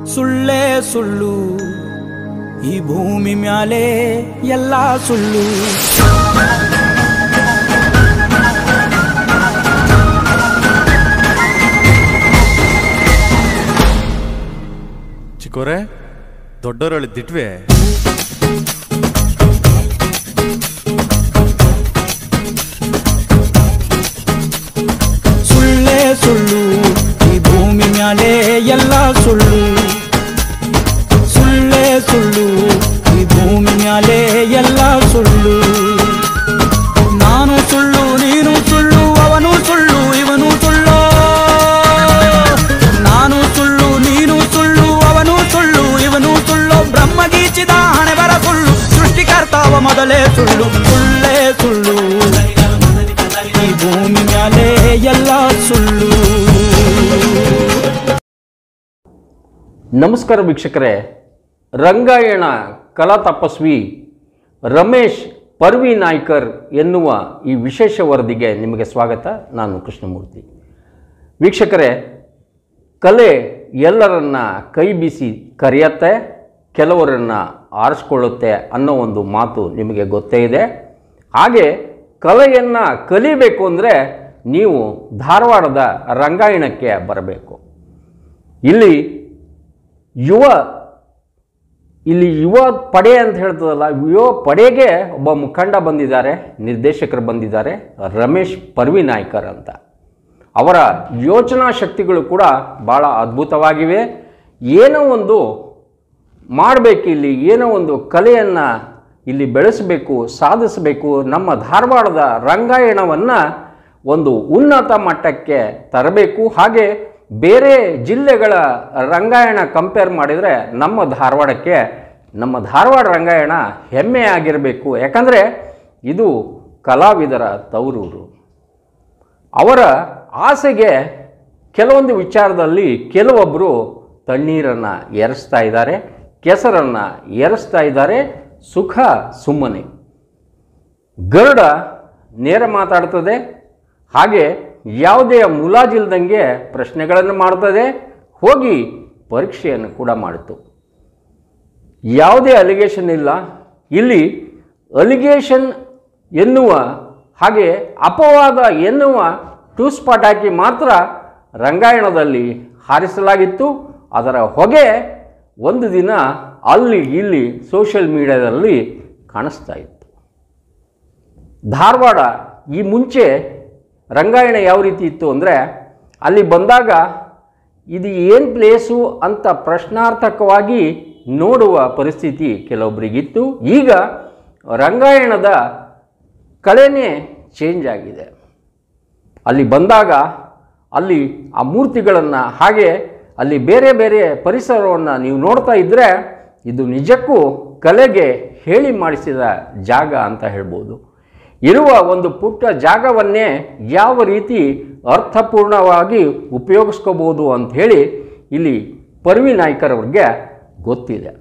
ಸುಳ್ಳೇ ಸುಳ್ಳು ಈ ಭೂಮಿ ಮ್ಯಾಲೆ ಎಲ್ಲ ಸುಳ್ಳು. ಚಿಕ್ಕೋರೆ ದೊಡ್ಡವರಳಿದ್ದಿಟ್ವೆ. ಸುಳ್ಳೇ ಸುಳ್ಳು ಈ ಭೂಮಿ ಮ್ಯಾಲೆ ಎಲ್ಲ ಸುಳ್ಳು. ಸುಳ್ಳೇ ಸುಳ್ಳು ಈ ಭೂಮಿ ಮ್ಯಾಲೆ ಎಲ್ಲ ಸುಳ್ಳು. ನಾನು ಸುಳ್ಳು ನೀನು ಸುಳ್ಳು ಅವನು ಸುಳ್ಳು ಇವನು ಸುಳ್ಳು. ನಾನು ಸುಳ್ಳು ನೀನು ಸುಳ್ಳು ಅವನು ಸುಳ್ಳು ಇವನು ಸುಳ್ಳು. ಬ್ರಹ್ಮಗೀಚಿದ ಹಣೆ ಬರ ಸುಳ್ಳು ಸೃಷ್ಟಿಕರ್ತಾವ ಮೊದಲೇ ಸುಳ್ಳು. ಸುಳ್ಳೇ ಸುಳ್ಳು ಈ ಭೂಮಿ ಮ್ಯಾಲೆ ಎಲ್ಲ ಸುಳ್ಳು. ನಮಸ್ಕಾರ ವೀಕ್ಷಕರೇ, ರಂಗಾಯಣ ಕಲಾ ತಪಸ್ವಿ ರಮೇಶ್ ಪರ್ವಿ ನಾಯ್ಕರ್ ಎನ್ನುವ ಈ ವಿಶೇಷ ವರದಿಗೆ ನಿಮಗೆ ಸ್ವಾಗತ. ನಾನು ಕೃಷ್ಣಮೂರ್ತಿ. ವೀಕ್ಷಕರೇ, ಕಲೆ ಎಲ್ಲರನ್ನ ಕೈ ಬೀಸಿ ಕರೆಯುತ್ತೆ, ಕೆಲವರನ್ನು ಆರಿಸ್ಕೊಳ್ಳುತ್ತೆ ಅನ್ನೋ ಒಂದು ಮಾತು ನಿಮಗೆ ಗೊತ್ತೇ ಇದೆ. ಹಾಗೆ ಕಲೆಯನ್ನು ಕಲಿಬೇಕು ಅಂದರೆ ನೀವು ಧಾರವಾಡದ ರಂಗಾಯಣಕ್ಕೆ ಬರಬೇಕು. ಇಲ್ಲಿ ಯುವ ಪಡೆ ಅಂತ ಹೇಳ್ತದಲ್ಲ, ಯುವ ಪಡೆಗೆ ಒಬ್ಬ ಮುಖಂಡ ಬಂದಿದ್ದಾರೆ, ನಿರ್ದೇಶಕರು ಬಂದಿದ್ದಾರೆ, ರಮೇಶ್ ಪರ್ವಿ ನಾಯ್ಕರ್ ಅಂತ. ಅವರ ಯೋಚನಾ ಶಕ್ತಿಗಳು ಕೂಡ ಭಾಳ ಅದ್ಭುತವಾಗಿವೆ. ಏನೋ ಒಂದು ಮಾಡಬೇಕು, ಇಲ್ಲಿ ಏನೋ ಒಂದು ಕಲೆಯನ್ನು ಇಲ್ಲಿ ಬೆಳೆಸಬೇಕು, ಸಾಧಿಸಬೇಕು, ನಮ್ಮ ಧಾರವಾಡದ ರಂಗಾಯಣವನ್ನು ಒಂದು ಉನ್ನತ ಮಟ್ಟಕ್ಕೆ ತರಬೇಕು. ಹಾಗೆ ಬೇರೆ ಜಿಲ್ಲೆಗಳ ರಂಗಾಯಣ ಕಂಪೇರ್ ಮಾಡಿದರೆ ನಮ್ಮ ಧಾರವಾಡ ರಂಗಾಯಣ ಹೆಮ್ಮೆಯಾಗಿರಬೇಕು. ಯಾಕಂದರೆ ಇದು ಕಲಾವಿದರ ತವರೂರು. ಅವರ ಆಸೆಗೆ ಕೆಲವೊಂದು ವಿಚಾರದಲ್ಲಿ ಕೆಲವೊಬ್ಬರು ತಣ್ಣೀರನ್ನು ಎರಸ್ತಾ ಇದ್ದಾರೆ, ಕೆಸರನ್ನು ಎರಸ್ತಾ ಇದ್ದಾರೆ. ಸುಖ ಸುಮ್ಮನೆ ಗರುಡ ನೇರ ಮಾತಾಡ್ತದೆ, ಹಾಗೆ ಯಾವುದೇ ಮುಲಾಜಿಲ್ದಂಗೆ ಪ್ರಶ್ನೆಗಳನ್ನು ಮಾಡ್ತದೆ, ಹೋಗಿ ಪರೀಕ್ಷೆಯನ್ನು ಕೂಡ ಮಾಡಿತು. ಯಾವುದೇ ಅಲಿಗೇಷನ್ ಇಲ್ಲ ಇಲ್ಲಿ. ಅಲಿಗೇಷನ್ ಎನ್ನುವ ಹಾಗೆ ಅಪವಾದ ಎನ್ನುವ ಟೂಸ್ ಪಟಾಕಿ ಮಾತ್ರ ರಂಗಾಯಣದಲ್ಲಿ ಹಾರಿಸಲಾಗಿತ್ತು. ಅದರ ಹೊಗೆ ಒಂದು ದಿನ ಅಲ್ಲಿ ಇಲ್ಲಿ ಸೋಷಿಯಲ್ ಮೀಡಿಯಾದಲ್ಲಿ ಕಾಣಿಸ್ತಾ ಇತ್ತು. ಧಾರವಾಡ ಈ ಮುಂಚೆ ರಂಗಾಯಣ ಯಾವ ರೀತಿ ಇತ್ತು ಅಂದರೆ, ಅಲ್ಲಿ ಬಂದಾಗ ಇದು ಏನು ಪ್ಲೇಸು ಅಂತ ಪ್ರಶ್ನಾರ್ಥಕವಾಗಿ ನೋಡುವ ಪರಿಸ್ಥಿತಿ ಕೆಲವೊಬ್ಬರಿಗಿತ್ತು. ಈಗ ರಂಗಾಯಣದ ಕಲೆನೇ ಚೇಂಜ್ ಆಗಿದೆ. ಅಲ್ಲಿ ಬಂದಾಗ ಅಲ್ಲಿ ಆ ಮೂರ್ತಿಗಳನ್ನು ಹಾಗೆ ಅಲ್ಲಿ ಬೇರೆ ಬೇರೆ ಪರಿಸರವನ್ನು ನೀವು ನೋಡ್ತಾ ಇದ್ದರೆ ಇದು ನಿಜಕ್ಕೂ ಕಲೆಗೆ ಹೇಳಿ ಮಾಡಿಸಿದ ಜಾಗ ಅಂತ ಹೇಳ್ಬೋದು. ಇರುವ ಒಂದು ಪುಟ್ಟ ಜಾಗವನ್ನೇ ಯಾವ ರೀತಿ ಅರ್ಥಪೂರ್ಣವಾಗಿ ಉಪಯೋಗಿಸ್ಕೋಬೋದು ಅಂಥೇಳಿ ಇಲ್ಲಿ ಪರ್ವಿ ನಾಯ್ಕರ್ ಅವ್ರಿಗೆ ಗೊತ್ತಿದೆ.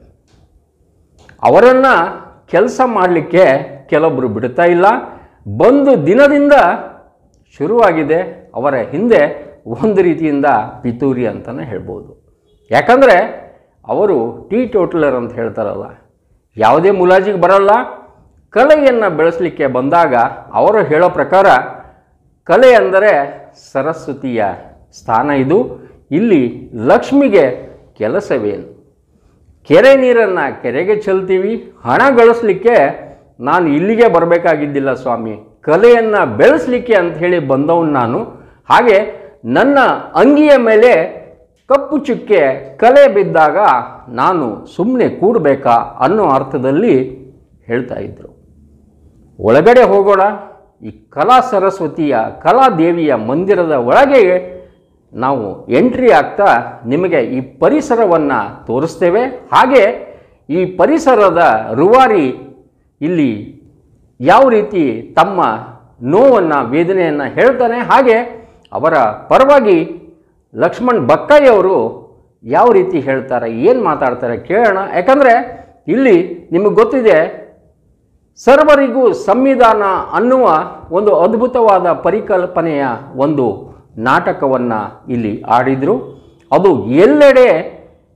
ಅವರನ್ನು ಕೆಲಸ ಮಾಡಲಿಕ್ಕೆ ಕೆಲವೊಬ್ಬರು ಬಿಡ್ತಾ ಇಲ್ಲ. ಬಂದು ದಿನದಿಂದ ಶುರುವಾಗಿದೆ ಅವರ ಹಿಂದೆ ಒಂದು ರೀತಿಯಿಂದ ಪಿತೂರಿ ಅಂತಲೇ ಹೇಳ್ಬೋದು. ಯಾಕಂದರೆ ಅವರು ಟೋಟಲರ್ ಅಂತ ಹೇಳ್ತಾರಲ್ಲ, ಯಾವುದೇ ಮುಲಾಜಿಗೆ ಬರಲ್ಲ. ಕಲೆಯನ್ನು ಬೆಳೆಸಲಿಕ್ಕೆ ಬಂದಾಗ ಅವರು ಹೇಳೋ ಪ್ರಕಾರ ಕಲೆ ಅಂದರೆ ಸರಸ್ವತಿಯ ಸ್ಥಾನ ಇದು. ಇಲ್ಲಿ ಲಕ್ಷ್ಮಿಗೆ ಕೆಲಸವೇನು? ಕೆರೆ ನೀರನ್ನು ಕೆರೆಗೆ ಚೆಲ್ತೀವಿ, ಹಣ ಗಳಿಸ್ಲಿಕ್ಕೆ ನಾನು ಇಲ್ಲಿಗೆ ಬರಬೇಕಾಗಿದ್ದಿಲ್ಲ ಸ್ವಾಮಿ, ಕಲೆಯನ್ನು ಬೆಳೆಸಲಿಕ್ಕೆ ಅಂಥೇಳಿ ಬಂದವನು ನಾನು. ಹಾಗೆ ನನ್ನ ಅಂಗಿಯ ಮೇಲೆ ಕಪ್ಪು ಚುಕ್ಕೆ ಕಲೆ ಬಿದ್ದಾಗ ನಾನು ಸುಮ್ಮನೆ ಕೂಡಬೇಕಾ ಅನ್ನೋ ಅರ್ಥದಲ್ಲಿ ಹೇಳ್ತಾ ಇದ್ದರು. ಒಳಗಡೆ ಹೋಗೋಣ. ಈ ಕಲಾ ಸರಸ್ವತಿಯ ಕಲಾದೇವಿಯ ಮಂದಿರದ ಒಳಗೆ ನಾವು ಎಂಟ್ರಿ ಆಗ್ತಾ ನಿಮಗೆ ಈ ಪರಿಸರವನ್ನು ತೋರಿಸ್ತೇವೆ. ಹಾಗೆ ಈ ಪರಿಸರದ ರೂವಾರಿ ಇಲ್ಲಿ ಯಾವ ರೀತಿ ತಮ್ಮ ನೋವನ್ನು ವೇದನೆಯನ್ನು ಹೇಳ್ತಾನೆ, ಹಾಗೆ ಅವರ ಪರವಾಗಿ ಲಕ್ಷ್ಮಣ್ ಬಕ್ಕಾಯಿ ಅವರು ಯಾವ ರೀತಿ ಹೇಳ್ತಾರೆ, ಏನು ಮಾತಾಡ್ತಾರೆ ಕೇಳೋಣ. ಯಾಕಂದರೆ ಇಲ್ಲಿ ನಿಮಗೆ ಗೊತ್ತಿದೆ, ಸರ್ವರಿಗೂ ಸಂವಿಧಾನ ಅನ್ನುವ ಒಂದು ಅದ್ಭುತವಾದ ಪರಿಕಲ್ಪನೆಯ ಒಂದು ನಾಟಕವನ್ನು ಇಲ್ಲಿ ಆಡಿದರು. ಅದು ಎಲ್ಲೆಡೆ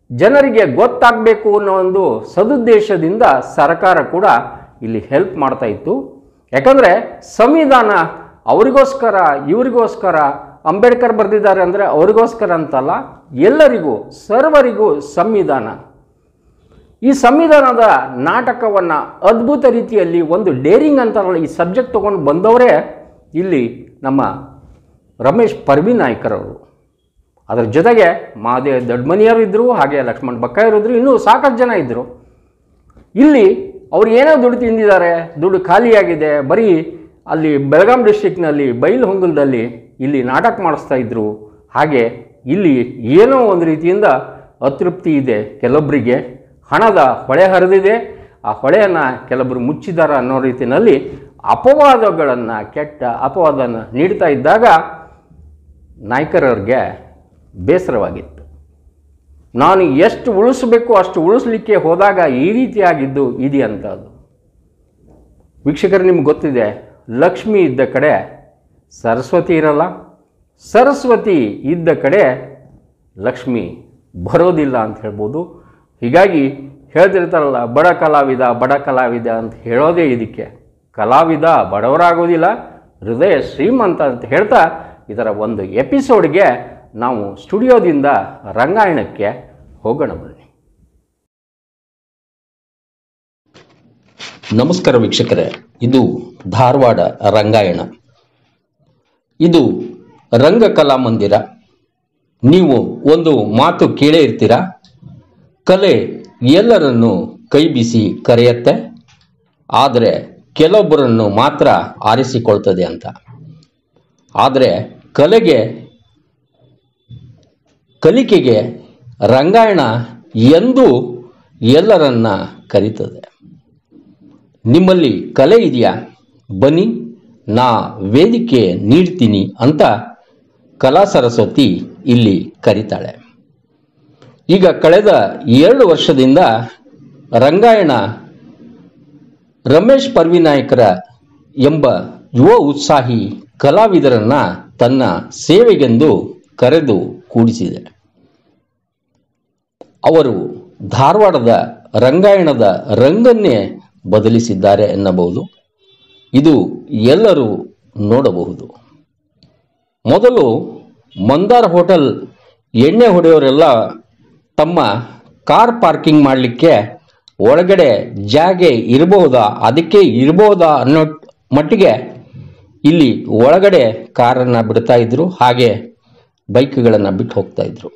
ಜನರಿಗೆ ಗೊತ್ತಾಗಬೇಕು ಅನ್ನೋ ಒಂದು ಸದುದ್ದೇಶದಿಂದ ಸರ್ಕಾರ ಕೂಡ ಇಲ್ಲಿ ಹೆಲ್ಪ್ ಮಾಡ್ತಾ ಇತ್ತು. ಯಾಕಂದರೆ ಸಂವಿಧಾನ ಅವರಿಗೋಸ್ಕರ ಇವರಿಗೋಸ್ಕರ, ಅಂಬೇಡ್ಕರ್ ಬರೆದಿದ್ದಾರೆ ಅಂದರೆ ಅವರಿಗೋಸ್ಕರ ಅಂತಲ್ಲ, ಎಲ್ಲರಿಗೂ ಸರ್ವರಿಗೂ ಸಂವಿಧಾನ. ಈ ಸಂವಿಧಾನದ ನಾಟಕವನ್ನು ಅದ್ಭುತ ರೀತಿಯಲ್ಲಿ ಒಂದು ಡೇರಿಂಗ್ ಅಂತಾರಲ್ಲ, ಈ ಸಬ್ಜೆಕ್ಟ್ ತೊಗೊಂಡು ಬಂದವರೇ ಇಲ್ಲಿ ನಮ್ಮ ರಮೇಶ್ ಪರ್ವಿನಾಯ್ಕರವರು. ಅದರ ಜೊತೆಗೆ ಮಹಾದೇವ್ ದೊಡ್ಡಮನಿಯವರು ಇದ್ದರು, ಹಾಗೆ ಲಕ್ಷ್ಮಣ್ ಬಕ್ಕಾಯವರು ಇದ್ದರು, ಇನ್ನೂ ಸಾಕಷ್ಟು ಜನ ಇದ್ದರು. ಇಲ್ಲಿ ಅವ್ರು ಏನೋ ದುಡ್ಡು ತಿಂದಿದ್ದಾರೆ, ದುಡ್ಡು ಖಾಲಿಯಾಗಿದೆ, ಬರೀ ಅಲ್ಲಿ ಬೆಳಗಾಂ ಡಿಸ್ಟ್ರಿಕ್ನಲ್ಲಿ ಬೈಲಹೊಂಗಲದಲ್ಲಿ ಇಲ್ಲಿ ನಾಟಕ ಮಾಡಿಸ್ತಾ ಇದ್ದರು. ಹಾಗೆ ಇಲ್ಲಿ ಏನೋ ಒಂದು ರೀತಿಯಿಂದ ಅತೃಪ್ತಿ ಇದೆ, ಕೆಲವೊಬ್ಬರಿಗೆ ಹಣದ ಹೊಳೆ ಹರಿದಿದೆ, ಆ ಹೊಳೆಯನ್ನು ಕೆಲವೊಬ್ಬರು ಮುಚ್ಚಿದ್ದಾರೆ ಅನ್ನೋ ರೀತಿಯಲ್ಲಿ ಅಪವಾದಗಳನ್ನು, ಕೆಟ್ಟ ಅಪವಾದನ ನೀಡ್ತಾ ಇದ್ದಾಗ ನಾಯ್ಕರವ್ರಿಗೆ ಬೇಸರವಾಗಿತ್ತು. ನಾನು ಎಷ್ಟು ಉಳಿಸಬೇಕು ಅಷ್ಟು ಉಳಿಸ್ಲಿಕ್ಕೆ ಹೋದಾಗ ಈ ರೀತಿಯಾಗಿದ್ದು ಇದೆಯಂಥದ್ದು. ವೀಕ್ಷಕರು, ನಿಮ್ಗೆ ಗೊತ್ತಿದೆ, ಲಕ್ಷ್ಮಿ ಇದ್ದ ಕಡೆ ಸರಸ್ವತಿ ಇರಲ್ಲ, ಸರಸ್ವತಿ ಇದ್ದ ಕಡೆ ಲಕ್ಷ್ಮಿ ಬರೋದಿಲ್ಲ ಅಂತ ಹೇಳ್ಬೋದು. ಹೀಗಾಗಿ ಹೇಳ್ತಿರ್ತಾರಲ್ಲ, ಬಡ ಕಲಾವಿದ ಬಡ ಕಲಾವಿದ ಅಂತ ಹೇಳೋದೇ ಇದಕ್ಕೆ. ಕಲಾವಿದ ಬಡವರಾಗೋದಿಲ್ಲ, ಹೃದಯ ಶ್ರೀಮಂತ ಅಂತ ಹೇಳ್ತಾ ಇದರ ಒಂದು ಎಪಿಸೋಡ್ಗೆ ನಾವು ಸ್ಟುಡಿಯೋದಿಂದ ರಂಗಾಯಣಕ್ಕೆ ಹೋಗೋಣ ಬನ್ನಿ. ನಮಸ್ಕಾರ ವೀಕ್ಷಕರೇ, ಇದು ಧಾರವಾಡ ರಂಗಾಯಣ. ಇದು ರಂಗಕಲಾ ಮಂದಿರ. ನೀವು ಒಂದು ಮಾತು ಕೇಳೇ ಇರ್ತೀರ, ಕಲೆ ಎಲ್ಲರನ್ನು ಕೈ ಬೀಸಿ ಕರೆಯುತ್ತೆ, ಆದರೆ ಕೆಲವೊಬ್ಬರನ್ನು ಮಾತ್ರ ಆರಿಸಿಕೊಳ್ತದೆ ಅಂತ. ಆದರೆ ಕಲಿಕೆಗೆ ರಂಗಾಯಣ ಎಂದೂ ಎಲ್ಲರನ್ನ ಕರೀತದೆ. ನಿಮ್ಮಲ್ಲಿ ಕಲೆ ಇದೆಯಾ, ಬನ್ನಿ, ನಾ ವೇದಿಕೆ ನೀಡ್ತೀನಿ ಅಂತ ಕಲಾ ಸರಸ್ವತಿ ಇಲ್ಲಿ ಕರೀತಾಳೆ. ಈಗ ಕಳೆದ 2 ವರ್ಷದಿಂದ ರಂಗಾಯಣ ರಮೇಶ್ ಪರ್ವಿನಾಯ್ಕರ ಎಂಬ ಯುವ ಉತ್ಸಾಹಿ ಕಲಾವಿದರನ್ನ ತನ್ನ ಸೇವೆಗೆಂದು ಕರೆದು ಕೂಡಿಸಿದೆ. ಅವರು ಧಾರವಾಡದ ರಂಗಾಯಣದ ರಂಗನ್ನೇ ಬದಲಿಸಿದ್ದಾರೆ ಎನ್ನಬಹುದು. ಇದು ಎಲ್ಲರೂ ನೋಡಬಹುದು. ಮೊದಲು ಮಂದಾರ ಹೋಟೆಲ್ ಎಣ್ಣೆ ಹೊಡೆಯೋರೆಲ್ಲ ತಮ್ಮ ಕಾರ್ ಪಾರ್ಕಿಂಗ್ ಮಾಡಲಿಕ್ಕೆ ಒಳಗಡೆ ಜಾಗೆ ಇರಬಹುದಾ, ಅದಕ್ಕೆ ಇರಬಹುದಾ ಅನ್ನೋ ಮಟ್ಟಿಗೆ ಇಲ್ಲಿ ಒಳಗಡೆ ಕಾರನ್ನು ಬಿಡ್ತಾ ಇದ್ರು, ಹಾಗೆ ಬೈಕ್ಗಳನ್ನು ಬಿಟ್ಟು ಹೋಗ್ತಾ ಇದ್ರು.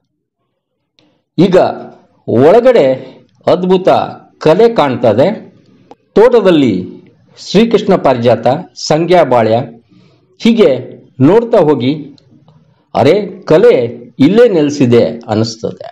ಈಗ ಒಳಗಡೆ ಅದ್ಭುತ ಕಲೆ ಕಾಣ್ತದೆ. ತೋಟದಲ್ಲಿ ಶ್ರೀಕೃಷ್ಣ ಪಾರಿಜಾತ, ಸಂಗ್ಯಾ ಬಾಳ್ಯ, ಹೀಗೆ ನೋಡ್ತಾ ಹೋಗಿ ಅರೆ ಕಲೆ ಇಲ್ಲೇ ನೆಲೆಸಿದೆ ಅನ್ನಿಸ್ತದೆ.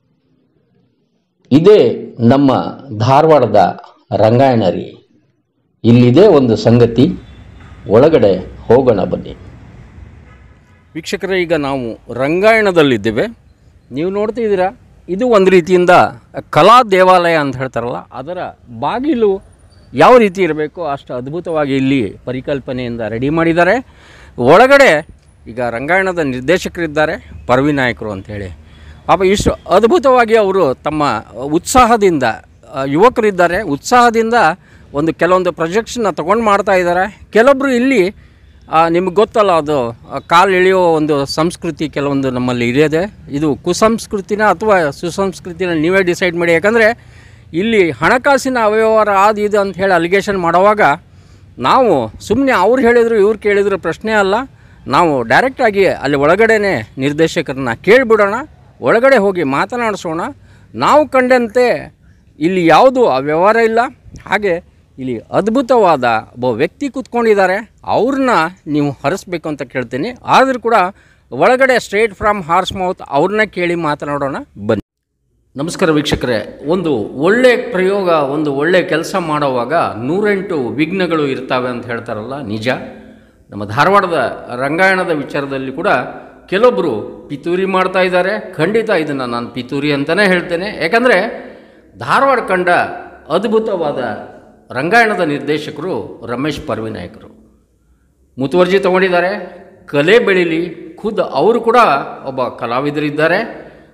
ಇದೇ ನಮ್ಮ ಧಾರವಾಡದ ರಂಗಾಯಣ ರೀ. ಇಲ್ಲಿದೆ ಒಂದು ಸಂಗತಿ, ಒಳಗಡೆ ಹೋಗೋಣ ಬನ್ನಿ. ವೀಕ್ಷಕರೇ, ಈಗ ನಾವು ರಂಗಾಯಣದಲ್ಲಿದ್ದೇವೆ. ನೀವು ನೋಡ್ತಿದ್ದೀರಾ, ಇದು ಒಂದು ರೀತಿಯಿಂದ ಕಲಾ ದೇವಾಲಯ ಅಂತ ಹೇಳ್ತಾರಲ್ಲ, ಅದರ ಬಾಗಿಲು ಯಾವ ರೀತಿ ಇರಬೇಕು ಅಷ್ಟು ಅದ್ಭುತವಾಗಿ ಇಲ್ಲಿ ಪರಿಕಲ್ಪನೆಯಿಂದ ರೆಡಿ ಮಾಡಿದ್ದಾರೆ. ಒಳಗಡೆ ಈಗ ರಂಗಾಯಣದ ನಿರ್ದೇಶಕರಿದ್ದಾರೆ, ಪರ್ವಿನಾಯ್ಕರು ಅಂಥೇಳಿ. ಪಾಪ ಇಷ್ಟು ಅದ್ಭುತವಾಗಿ ಅವರು ತಮ್ಮ ಉತ್ಸಾಹದಿಂದ, ಯುವಕರಿದ್ದಾರೆ, ಉತ್ಸಾಹದಿಂದ ಕೆಲವೊಂದು ಪ್ರೊಜೆಕ್ಟ್ಸನ್ನ ತೊಗೊಂಡು ಮಾಡ್ತಾ ಇದ್ದಾರೆ. ಕೆಲವೊಬ್ಬರು ಇಲ್ಲಿ ನಿಮಗೆ ಗೊತ್ತಲ್ಲ, ಅದು ಕಾಲು ಎಳೆಯೋ ಒಂದು ಸಂಸ್ಕೃತಿ ಕೆಲವೊಂದು ನಮ್ಮಲ್ಲಿ ಇದೆ. ಇದು ಕುಸಂಸ್ಕೃತಿನ ಅಥವಾ ಸುಸಂಸ್ಕೃತಿನ ನೀವೇ ಡಿಸೈಡ್ ಮಾಡಿ. ಯಾಕಂದರೆ ಇಲ್ಲಿ ಹಣಕಾಸಿನ ಅವ್ಯವಹಾರ ಅದು ಇದು ಅಂತ ಹೇಳಿ ಅಲಿಗೇಷನ್ ಮಾಡುವಾಗ ನಾವು ಸುಮ್ಮನೆ ಅವ್ರು ಹೇಳಿದರು ಇವ್ರು ಕೇಳಿದ್ರು ಪ್ರಶ್ನೆ ಅಲ್ಲ, ನಾವು ಡೈರೆಕ್ಟಾಗಿ ಅಲ್ಲಿ ಒಳಗಡೆನೇ ನಿರ್ದೇಶಕರನ್ನ ಕೇಳಿಬಿಡೋಣ, ಒಳಗಡೆ ಹೋಗಿ ಮಾತನಾಡಿಸೋಣ. ನಾವು ಕಂಡಂತೆ ಇಲ್ಲಿ ಯಾವುದು ಅವ್ಯವಹಾರ ಇಲ್ಲ. ಹಾಗೆ ಇಲ್ಲಿ ಅದ್ಭುತವಾದ ಒಬ್ಬ ವ್ಯಕ್ತಿ ಕೂತ್ಕೊಂಡಿದ್ದಾರೆ, ಅವ್ರನ್ನ ನೀವು ಹರಿಸ್ಬೇಕು ಅಂತ ಕೇಳ್ತೀನಿ. ಆದರೂ ಕೂಡ ಒಳಗಡೆ ಸ್ಟ್ರೇಟ್ ಫ್ರಮ್ ಹಾರ್ಸ್ ಮೌತ್ ಅವ್ರನ್ನ ಕೇಳಿ ಮಾತನಾಡೋಣ ಬನ್ನಿ. ನಮಸ್ಕಾರ ವೀಕ್ಷಕರೇ, ಒಂದು ಒಳ್ಳೆ ಪ್ರಯೋಗ, ಒಂದು ಒಳ್ಳೆ ಕೆಲಸ ಮಾಡುವಾಗ 108 ವಿಘ್ನಗಳು ಇರ್ತವೆ ಅಂತ ಹೇಳ್ತಾರಲ್ಲ, ನಿಜ. ನಮ್ಮ ಧಾರವಾಡದ ರಂಗಾಯಣದ ವಿಚಾರದಲ್ಲಿ ಕೂಡ ಕೆಲವೊಬ್ಬರು ಪಿತೂರಿ ಮಾಡ್ತಾ ಇದ್ದಾರೆ. ಖಂಡಿತ ಇದನ್ನು ನಾನು ಪಿತೂರಿ ಅಂತಲೇ ಹೇಳ್ತೇನೆ. ಯಾಕಂದರೆ ಧಾರವಾಡ ಕಂಡ ಅದ್ಭುತವಾದ ರಂಗಾಯಣದ ನಿರ್ದೇಶಕರು ರಮೇಶ್ ಪರ್ವಿನಾಯ್ಕರು ಮುತುವರ್ಜಿ ತಗೊಂಡಿದ್ದಾರೆ. ಕಲೆ ಬೆಳೀಲಿ, ಖುದ್ದು ಅವರು ಕೂಡ ಒಬ್ಬ ಕಲಾವಿದರಿದ್ದಾರೆ.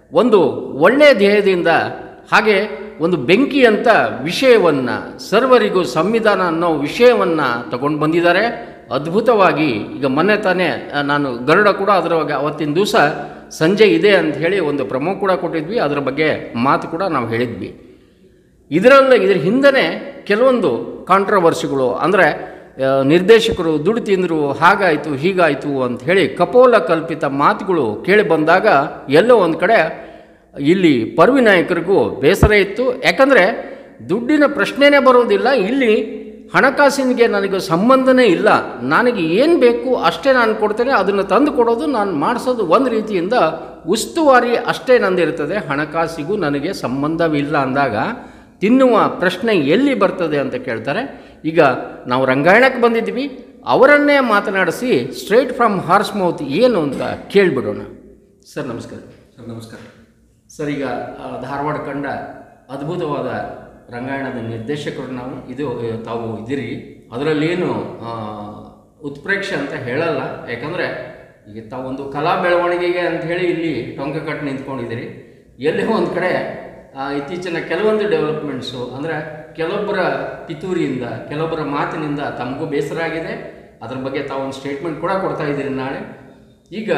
ಒಂದು ಒಳ್ಳೆಯ ಧ್ಯೇಯದಿಂದ ಹಾಗೆ ಒಂದು ಬೆಂಕಿ ಅಂತ ವಿಷಯವನ್ನು ಸರ್ವರಿಗೂ ಸಂವಿಧಾನ ಅನ್ನೋ ವಿಷಯವನ್ನು ತಗೊಂಡು ಬಂದಿದ್ದಾರೆ. ಅದ್ಭುತವಾಗಿ ಈಗ ಮೊನ್ನೆ ತಾನೇ ನಾನು ಗರುಡ ಕೂಡ ಅದರ ಅವತ್ತಿನ ದಿವಸ ಸಂಜೆ ಇದೆ ಅಂತ ಹೇಳಿ ಒಂದು ಪ್ರಮೋ ಕೂಡ ಕೊಟ್ಟಿದ್ವಿ, ಅದರ ಬಗ್ಗೆ ಮಾತು ಕೂಡ ನಾವು ಹೇಳಿದ್ವಿ. ಇದ್ರ ಹಿಂದೆ ಕೆಲವೊಂದು ಕಾಂಟ್ರವರ್ಸಿಗಳು ಅಂದರೆ ನಿರ್ದೇಶಕರು ದುಡ್ಡು ತಿಂದರು, ಹಾಗಾಯಿತು ಹೀಗಾಯಿತು ಅಂಥೇಳಿ ಕಪೋಲ ಕಲ್ಪಿತ ಮಾತುಗಳು ಕೇಳಿ ಬಂದಾಗ ಎಲ್ಲೋ ಒಂದು ಕಡೆ ಇಲ್ಲಿ ಪರ್ವಿ ನಾಯಕರಿಗೂ ಬೇಸರ ಇತ್ತು. ಯಾಕಂದರೆ ದುಡ್ಡಿನ ಪ್ರಶ್ನೆನೇ ಬರೋದಿಲ್ಲ, ಇಲ್ಲಿ ಹಣಕಾಸಿನಿಗೆ ನನಗೆ ಸಂಬಂಧನೇ ಇಲ್ಲ, ನನಗೆ ಏನು ಬೇಕು ಅಷ್ಟೇ ನಾನು ಕೊಡ್ತೇನೆ, ಅದನ್ನು ತಂದು ಕೊಡೋದು ನಾನು ಮಾಡಿಸೋದು ಒಂದು ರೀತಿಯಿಂದ ಉಸ್ತುವಾರಿ ಅಷ್ಟೇ ನಂದಿರ್ತದೆ, ಹಣಕಾಸಿಗೂ ನನಗೆ ಸಂಬಂಧವಿಲ್ಲ ಅಂದಾಗ ತಿನ್ನುವ ಪ್ರಶ್ನೆ ಎಲ್ಲಿ ಬರ್ತದೆ ಅಂತ ಕೇಳ್ತಾರೆ. ಈಗ ನಾವು ರಂಗಾಯಣಕ್ಕೆ ಬಂದಿದ್ವಿ, ಅವರನ್ನೇ ಮಾತನಾಡಿಸಿ ಸ್ಟ್ರೈಟ್ ಫ್ರಮ್ ಹಾರ್ಸ್ ಮೌತ್ ಏನು ಅಂತ ಕೇಳಿಬಿಡೋಣ. ಸರ್ ನಮಸ್ಕಾರ. ಸರ್ ನಮಸ್ಕಾರ. ಸರ್, ಈಗ ಧಾರವಾಡ ಕಂಡ ಅದ್ಭುತವಾದ ರಂಗಾಯಣದ ನಿರ್ದೇಶಕರು ತಾವು ಇದ್ದೀರಿ. ಅದರಲ್ಲೇನು ಉತ್ಪ್ರೇಕ್ಷೆ ಅಂತ ಹೇಳಲ್ಲ, ಯಾಕಂದರೆ ಈಗ ತಾವೊಂದು ಕಲಾ ಬೆಳವಣಿಗೆಗೆ ಅಂಥೇಳಿ ಇಲ್ಲಿ ಟೊಂಕ ಕಟ್ಟು ನಿಂತ್ಕೊಂಡಿದ್ದೀರಿ. ಎಲ್ಲೇ ಒಂದು ಕಡೆ ಇತ್ತೀಚಿನ ಕೆಲವೊಂದು ಡೆವಲಪ್ಮೆಂಟ್ಸು ಅಂದರೆ ಕೆಲವೊಬ್ಬರ ಪಿತೂರಿಯಿಂದ ಕೆಲವೊಬ್ಬರ ಮಾತಿನಿಂದ ತಮಗೂ ಬೇಸರ ಆಗಿದೆ. ಅದ್ರ ಬಗ್ಗೆ ತಾವೊಂದು ಸ್ಟೇಟ್ಮೆಂಟ್ ಕೂಡ ಕೊಡ್ತಾ ಇದ್ದೀರಿ ನಾಳೆ. ಈಗ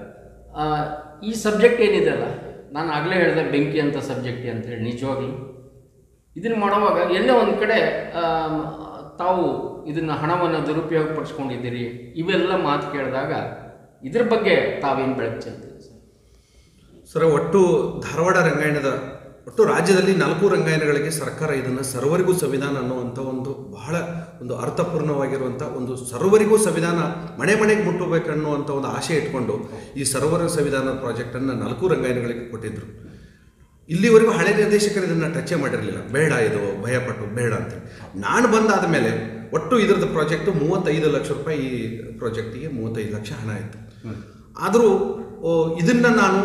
ಈ ಸಬ್ಜೆಕ್ಟ್ ಏನಿದೆ ಅಲ್ಲ, ನಾನು ಆಗಲೇ ಹೇಳಿದೆ ಬೆಂಕಿ ಅಂತ ಸಬ್ಜೆಕ್ಟ್ ಅಂತೇಳಿ, ನಿಜವಾಗ್ಲೂ ಇದನ್ನು ಮಾಡುವಾಗ ಎಲ್ಲೇ ಒಂದು ಕಡೆ ತಾವು ಇದನ್ನು ಹಣವನ್ನು ದುರುಪಯೋಗಪಡಿಸ್ಕೊಂಡಿದ್ದೀರಿ, ಇವೆಲ್ಲ ಮಾತು ಕೇಳಿದಾಗ ಇದ್ರ ಬಗ್ಗೆ ತಾವೇನು ಬೆಳಕು ಚೆಲ್ತೀರಿ ಸರ್? ಒಟ್ಟು ಧಾರವಾಡ ರಂಗಾಯಣದ ಒಟ್ಟು ರಾಜ್ಯದಲ್ಲಿ 4 ರಂಗಾಯಣಗಳಿಗೆ ಸರ್ಕಾರ ಇದನ್ನು ಸರ್ವರಿಗೂ ಸಂವಿಧಾನ ಅನ್ನುವಂಥ ಬಹಳ ಅರ್ಥಪೂರ್ಣವಾಗಿರುವಂಥ ಸರ್ವರಿಗೂ ಸಂವಿಧಾನ ಮನೆ ಮನೆಗೆ ಮುಟ್ಟಬೇಕನ್ನುವಂಥ ಒಂದು ಆಶೆ ಇಟ್ಕೊಂಡು ಈ ಸರ್ವರ ಸಂವಿಧಾನ ಪ್ರಾಜೆಕ್ಟನ್ನು 4 ರಂಗಾಯಣಗಳಿಗೆ ಕೊಟ್ಟಿದ್ದರು. ಇಲ್ಲಿವರೆಗೂ ಹಳೆ ನಿರ್ದೇಶಕರು ಇದನ್ನು ಟಚ್ ಮಾಡಿರಲಿಲ್ಲ, ಬೇಡ ಇದು ಭಯಪಟ್ಟು ಬೇಡ ಅಂತೇಳಿ. ನಾನು ಬಂದಾದ ಮೇಲೆ ಒಟ್ಟು ಇದರದ್ದು ಪ್ರಾಜೆಕ್ಟು 35 ಲಕ್ಷ ರೂಪಾಯಿ, ಈ ಪ್ರಾಜೆಕ್ಟಿಗೆ 35 ಲಕ್ಷ ಹಣ ಆಯಿತು. ಆದರೂ ಇದನ್ನು ನಾನು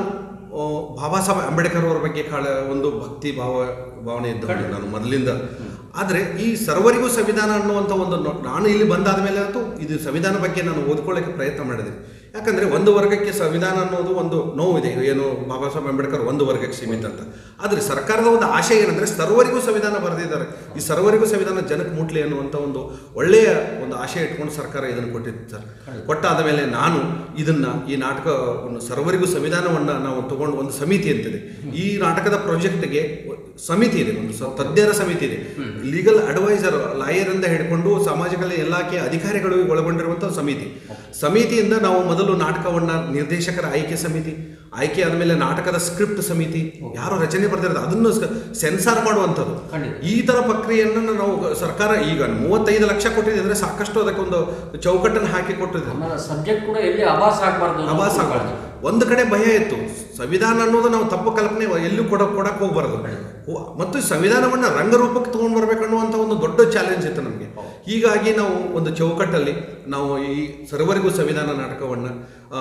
ಬಾಬಾ ಸಾಹೇಬ್ ಅಂಬೇಡ್ಕರ್ ಅವರ ಬಗ್ಗೆ ಒಂದು ಭಕ್ತಿ ಭಾವನೆ ಇದ್ದವನು ನಾನು ಮೊದಲಿಂದ. ಆದರೆ ಈ ಸರ್ವರಿಗೂ ಸಂವಿಧಾನ ಅನ್ನುವಂಥ ನಾನು ಇಲ್ಲಿ ಬಂದಾದ ಮೇಲೆ ಅಂತೂ ಇದು ಸಂವಿಧಾನ ಬಗ್ಗೆ ನಾನು ಓದ್ಕೊಳ್ಳೋಕ್ಕೆ ಪ್ರಯತ್ನ ಮಾಡಿದ್ದೀನಿ. ಯಾಕಂದರೆ ಒಂದು ವರ್ಗಕ್ಕೆ ಸಂವಿಧಾನ ಅನ್ನೋದು ಒಂದು ನೋವಿದೆ, ಏನು ಬಾಬಾ ಸಾಹೇಬ್ ಅಂಬೇಡ್ಕರ್ ಒಂದು ವರ್ಗಕ್ಕೆ ಸೀಮಿತ ಅಂತ. ಆದರೆ ಸರ್ಕಾರದ ಒಂದು ಆಶೆ ಏನಂದರೆ ಸರ್ವರಿಗೂ ಸಂವಿಧಾನ ಬರೆದಿದ್ದಾರೆ, ಈ ಸರ್ವರಿಗೂ ಸಂವಿಧಾನ ಜನಕ್ಕೆ ಮುಟ್ಲಿ ಅನ್ನುವಂಥ ಒಂದು ಒಳ್ಳೆಯ ಒಂದು ಆಶೆ ಇಟ್ಕೊಂಡು ಸರ್ಕಾರ ಇದನ್ನು ಕೊಟ್ಟಿತ್ತು ಸರ್. ಕೊಟ್ಟಾದ ಮೇಲೆ ನಾನು ಇದನ್ನು ಈ ನಾಟಕ ಸರ್ವರಿಗೂ ಸಂವಿಧಾನವನ್ನು ನಾವು ತಗೊಂಡು ಒಂದು ಸಮಿತಿ ಅಂತಿದೆ, ಈ ನಾಟಕದ ಪ್ರಾಜೆಕ್ಟ್ಗೆ ಸಮಿತಿ ಇದೆ, ಒಂದು ತಜ್ಞರ ಸಮಿತಿ ಇದೆ, ಲೀಗಲ್ ಅಡ್ವೈಸರ್ ಲಾಯರ್ ಅಂತ ಹಿಡ್ಕೊಂಡು ಸಾಮಾಜಿಕ ಇಲಾಖೆಯ ಅಧಿಕಾರಿಗಳು ಒಳಗೊಂಡಿರುವಂಥ ಸಮಿತಿಯಿಂದ ನಾವು ಮೊದಲು ನಾಟಕವನ್ನು ನಿರ್ದೇಶಕರ ಆಯ್ಕೆ ಸಮಿತಿ, ಆಯ್ಕೆ ಆದಮೇಲೆ ನಾಟಕದ ಸ್ಕ್ರಿಪ್ಟ್ ಸಮಿತಿ, ಯಾರು ರಚನೆ ಬರ್ತಿರೋದು ಅದನ್ನು ಸೆನ್ಸಾರ್ ಮಾಡುವಂಥದ್ದು, ಈ ಥರ ಪ್ರಕ್ರಿಯೆಯನ್ನು ನಾವು ಸರ್ಕಾರ ಈಗ 35 ಲಕ್ಷ ಕೊಟ್ಟಿದೆ ಅಂದರೆ ಸಾಕಷ್ಟು ಅದಕ್ಕೆ ಒಂದು ಚೌಕಟ್ಟನ್ನು ಹಾಕಿ ಕೊಟ್ಟಿದೆ. ಸಬ್ಜೆಕ್ಟ್ ಕೂಡ ಎಲ್ಲಿ ಆಭಾಸ ಆಗಬಾರ್ದು. ಒಂದು ಕಡೆ ಭಯ ಇತ್ತು, ಸಂವಿಧಾನ ಅನ್ನೋದು ನಾವು ತಪ್ಪು ಕಲ್ಪನೆ ಎಲ್ಲೂ ಕೊಡಕ್ಕೆ ಹೋಗ್ಬಾರ್ದು, ಮತ್ತು ಸಂವಿಧಾನವನ್ನು ರಂಗರೂಪಕ್ಕೆ ತೊಗೊಂಡು ಬರ್ಬೇಕನ್ನುವಂಥ ಒಂದು ದೊಡ್ಡ ಚಾಲೆಂಜ್ ಇತ್ತು ನಮಗೆ. ಹೀಗಾಗಿ ನಾವು ಒಂದು ಚೌಕಟ್ಟಲ್ಲಿ ನಾವು ಈ ಸರ್ವರಿಗೂ ಸಂವಿಧಾನ ನಾಟಕವನ್ನು